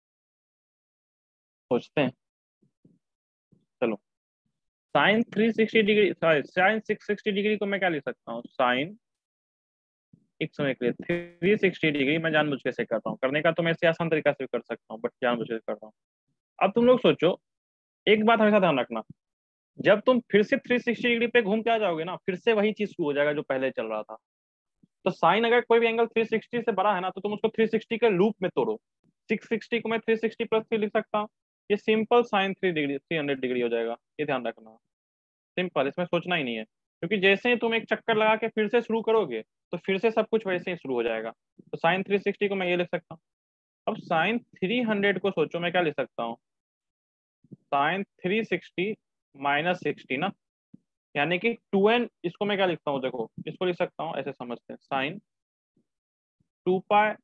सोचते हैं, चलो। Sine three sixty degree, sorry sine six sixty degree को मैं क्या लिख सकता हूँ? साइन एक समय के लिए थ्री सिक्सटी डिग्री मैं जानबूझ के से कर रहा हूँ, करने का तो मैं इससे आसान तरीका से भी कर सकता हूँ, बट जानबूझ के कर रहा हूँ। अब तुम लोग सोचो, एक बात हमेशा ध्यान रखना, जब तुम फिर से थ्री सिक्सटी डिग्री पे घूम के आ जाओगे ना, फिर से वही चीज शुरू हो जाएगा जो पहले चल रहा था। तो साइन अगर कोई भी एंगल थ्री सिक्सटी से बड़ा है ना, तो तुम उसको थ्री सिक्सटी के लूप में तोड़ो। सिक्स सिक्सटी को मैं थ्री सिक्सटी प्लस थ्री लिख सकता हूँ, ये simple sine three degree three hundred degree हो जाएगा। ये ध्यान रखना, सिंपल, इसमें सोचना ही नहीं है, क्योंकि जैसे ही तुम एक चक्कर लगा के फिर से शुरू करोगे तो फिर से सब कुछ वैसे ही शुरू हो जाएगा। तो साइन थ्री सिक्सटी को मैं ये लिख सकता हूँ। अब साइन थ्री हंड्रेड को सोचो, मैं क्या लिख सकता हूँ, sine three sixty minus sixty ना, यानी कि टू एन, इसको मैं क्या लिखता हूँ, देखो इसको लिख सकता हूँ, ऐसे समझते हैं, sine two pi,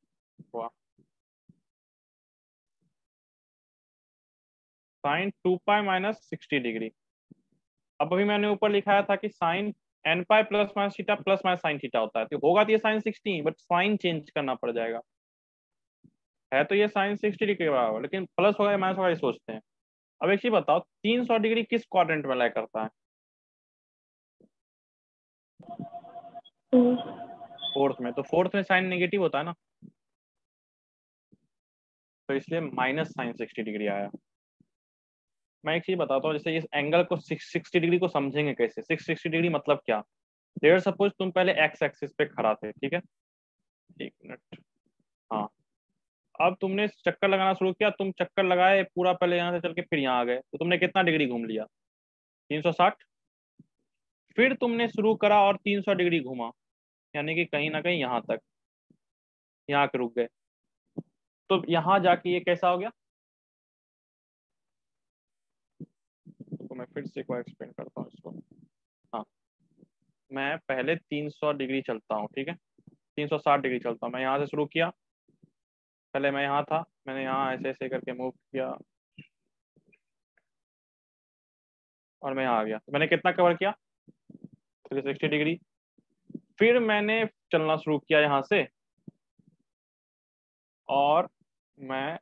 sine two pi minus sixty degree. अब अभी मैंने ऊपर लिखाया था कि sine n pi plus minus theta plus minus sine theta होता है, तो होगा तो ये sine sixty, but sine change करना पड़ जाएगा। है तो ये साइन सिक्सटी डिग्री के बराबर, लेकिन प्लस होगा या माइनस होगा ये सोचते हैं। अब एक चीज बताओ, तीन सौ डिग्री किस क्वाड्रेंट में लाई करता है? फोर्थ में। तो फोर्थ में साइन नेगेटिव होता है ना, तो इसलिए माइनस साइन सिक्सटी डिग्री आया। मैं एक चीज बताता हूँ, जैसे इस एंगल को सिक्सटी डिग्री को समझेंगे कैसे। सिक्स सिक्सटी डिग्री मतलब क्या, देयर सपोज तुम पहले एक्स एक्सिस पे खड़ा थे, ठीक है, एक मिनट, हाँ, अब तुमने चक्कर लगाना शुरू किया, तुम चक्कर लगाए पूरा, पहले यहाँ से चल के फिर यहाँ आ गए, तो तुमने कितना डिग्री घूम लिया, तीन सौ साठ। फिर तुमने शुरू करा और तीन सौ डिग्री घूमा, यानी कि कहीं ना कहीं यहाँ तक, यहाँ के रुक गए, तो यहाँ जाके ये कैसा हो गया। तो मैं फिर से एक बार एक्सप्लेन करता हूँ इसको। हाँ, मैं पहले तीन सौ डिग्री चलता हूँ, ठीक है, तीन सौ साठ डिग्री चलता हूँ, मैं यहाँ से शुरू किया, पहले मैं यहाँ था, मैंने यहाँ ऐसे ऐसे करके मूव किया और मैं यहाँ आ गया, तो मैंने कितना कवर किया, थ्री सिक्सटी डिग्री। फिर मैंने चलना शुरू किया यहाँ से, और मैं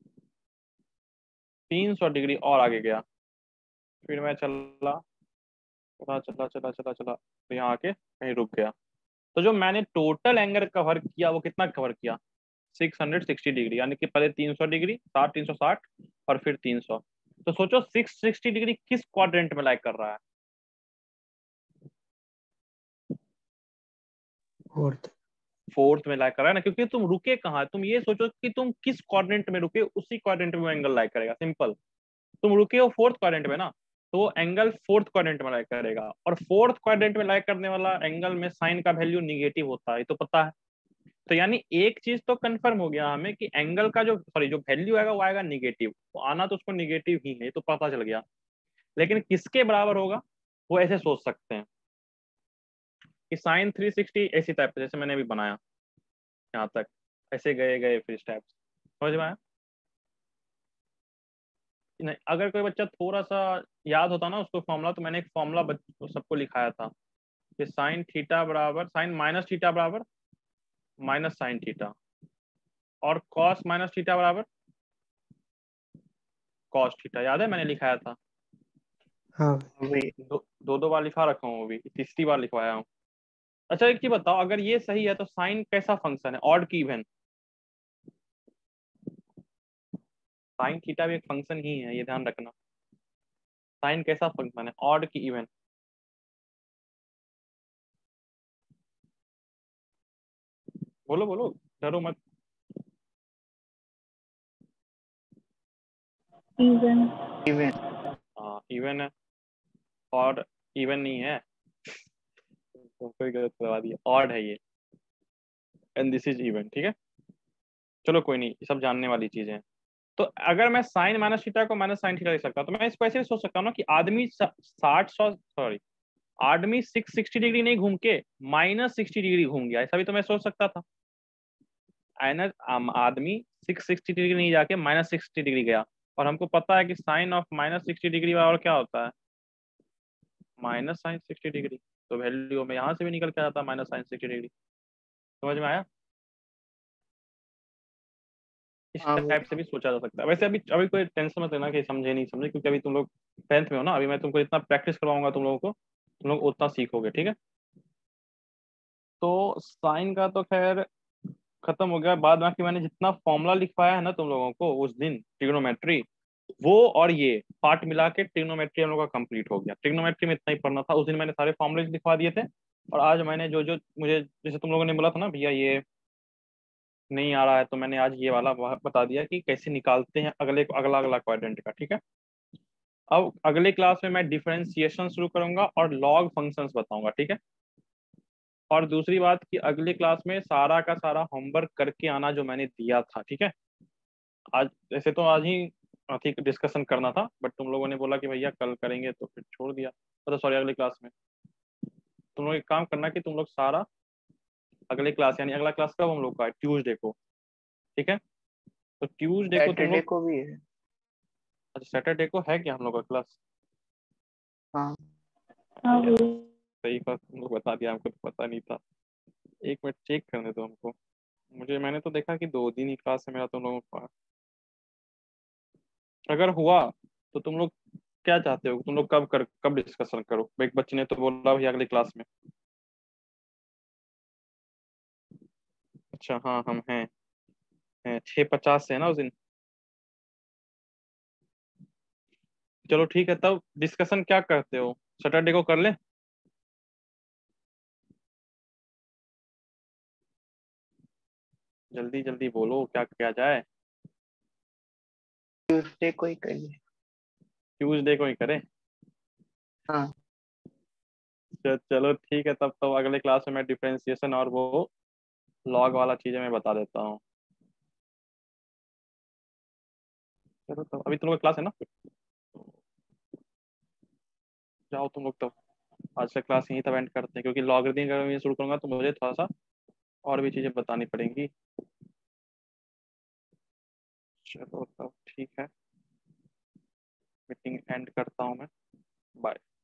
तीन सौ डिग्री और आगे गया, फिर मैं चला चला चला चला चला चला तो यहाँ आके कहीं रुक गया। तो जो मैंने टोटल एंगल कवर किया वो कितना कवर किया, सिक्स हंड्रेड सिक्सटी डिग्री, यानी कि पहले तीन सौ डिग्री, साठ तीन सौ साठ और फिर तीन सौ। तो सोचो सिक्स सिक्सटी डिग्री किस क्वाड्रेंट में लाइक कर रहा है। फोर्थ। फोर्थ में लाइक कर रहा है ना, क्योंकि तुम रुके कहाँ, तुम ये सोचो कि तुम किस क्वाड्रेंट में रुके, उसी क्वाड्रेंट में एंगल लाइक करेगा, सिंपल। तुम रुके हो फोर्थ क्वाड्रेंट में ना, तो वो एंगल फोर्थ क्वाड्रेंट में लाइक करेगा, और फोर्थ क्वाड्रेंट में लाइक करने वाला एंगल में साइन का वैल्यू निगेटिव होता है, तो पता है। तो यानी एक चीज तो कंफर्म हो गया हमें कि एंगल का जो सॉरी जो वैल्यू आएगा वो आएगा निगेटिव, तो आना तो उसको निगेटिव ही है, तो पता चल गया। लेकिन किसके बराबर होगा वो ऐसे सोच सकते हैं कि साइन थ्री सिक्सटी ऐसी टाइप से, जैसे मैंने अभी बनाया यहाँ तक, ऐसे गए गए फिर स्टेप, समझ में आया नहीं? अगर कोई बच्चा थोड़ा सा याद होता ना उसको फॉर्मूला, तो मैंने एक फॉर्मूला सबको लिखाया था कि साइन थीटा बराबर साइन माइनस थीटा बराबर माइनस साइन थीटा, और कॉस माइनस थीटा बराबर कॉस थीटा, याद है मैंने लिखाया था। हाँ वही दो दो, दो बार लिखा रखा हूँ, वो भी तीसरी बार लिखवाया हूँ। अच्छा एक चीज बताओ, अगर ये सही है तो साइन कैसा फंक्शन है, ऑड की इवन? साइन थीटा भी एक फंक्शन ही है, ये ध्यान रखना। साइन कैसा फंक्शन है, ऑड की इवन? बोलो बोलो, डरो मत। इवन। इवन। हाँ इवन है, ऑड इवन नहीं है, तो कोई गलत करवा दिया, ऑड है ये, एंड दिस इज इवन, ठीक है। चलो कोई नहीं, ये सब जानने वाली चीजें हैं। तो अगर मैं साइन माइनस थीटा को माइनस साइन थीटा लिख सकता, तो मैं इसको ऐसे भी सोच सकता हूँ ना कि आदमी साठ सौ सॉरी आदमी सिक्स सिक्सटी डिग्री नहीं घूम के माइनस सिक्सटी डिग्री घूम गया, ऐसा भी तो मैं सोच सकता था। आयनर आदमी सिक्स सिक्सटी डिग्री नहीं जाके माइनस सिक्सटी डिग्री गया, और हमको पता है कि sine of minus sixty degree और क्या होता है, माइनस साइन सिक्सटी डिग्री। तो वैल्यू में यहाँ से भी निकल के आता है माइनस साइन सिक्सटी डिग्री। समझ में आया? इस हाँ वो टाइप से भी सोचा जा सकता है। वैसे अभी अभी कोई टेंशन मत लेना कि समझे नहीं समझे, क्योंकि अभी तुम लोग टेंथ में हो ना, अभी मैं तुमको इतना प्रैक्टिस करवाऊंगा तुम लोगों को, तुम लोग उतना सीखोगे, ठीक है। तो साइन का तो खैर खत्म हो गया। बाद बाकी मैंने जितना फॉर्मूला लिखवाया है ना तुम लोगों को उस दिन ट्रिग्नोमेट्री, वो और ये पार्ट मिला के ट्रिग्नोमेट्री हम लोग का कंप्लीट हो गया। ट्रिग्नोमेट्री में इतना ही पढ़ना था। उस दिन मैंने सारे फॉर्मूले लिखवा दिए थे, और आज मैंने जो जो मुझे, जैसे तुम लोगों ने बोला था ना भैया ये नहीं आ रहा है, तो मैंने आज ये वाला बता दिया कि कैसे निकालते हैं अगले अगला अगला क्वाड्रेंट का। ठीक है, अब अगले क्लास में मैं डिफरेंशिएशन शुरू करूंगा और लॉग फंक्शंस बताऊंगा। ठीक है, और दूसरी बात कि अगली क्लास में सारा का सारा होमवर्क करके आना जो मैंने दिया था। ठीक है, आज ऐसे तो आज ही ठीक डिस्कशन करना था, बट तुम लोगों ने बोला कि भैया कल करेंगे तो फिर छोड़ दिया। तो सॉरी, अगली क्लास में तुम लोग एक काम करना कि तुम लोग सारा अगले क्लास, यानी अगला क्लास कब हम लोग का है, ट्यूसडे को। ठीक है, तो ट्यूसडे को तुम सैटरडे लोग, को भी है। अच्छा सैटरडे को है क्या हम लोग का क्लास? हाँ हाँ यार, भैया। सही बात तुम लोग बता दिया, हमको तो पता नहीं था। एक मिनट चेक करने दो हमको। मुझे मैंने तो देखा कि दो दिन ही क्लास है मेरा तुम लोगों का। अगर हुआ तो तुम लोग क्या चाहते हो, तुम लोग कब कर कब डिस्कशन करो? एक बच्चे ने तो बोला भैया अगली क्लास में। अच्छा हाँ, हम हैं हैं छः पचास से है ना उस दिन। चलो ठीक है, तब डिस्कशन क्या करते हो, सैटरडे को कर ले? जल्दी जल्दी बोलो क्या किया जाए। ट्यूसडे को ही करिए। ट्यूसडे को ही करें? हाँ च- चलो ठीक है, तब तो अगले क्लास में मैं डिफरेंशिएशन और वो लॉग वाला चीजें मैं बता देता हूँ। चलो तब अभी तुम लोग क्लास है ना, जाओ तुम लोग तब। आज से क्लास यहीं तक एंड करते हैं, क्योंकि लॉगरिथम अगर मैं शुरू करूंगा तो मुझे थोड़ा सा और भी चीजें बतानी पड़ेंगी। चलो तब ठीक है, मीटिंग एंड करता हूँ मैं। बाय।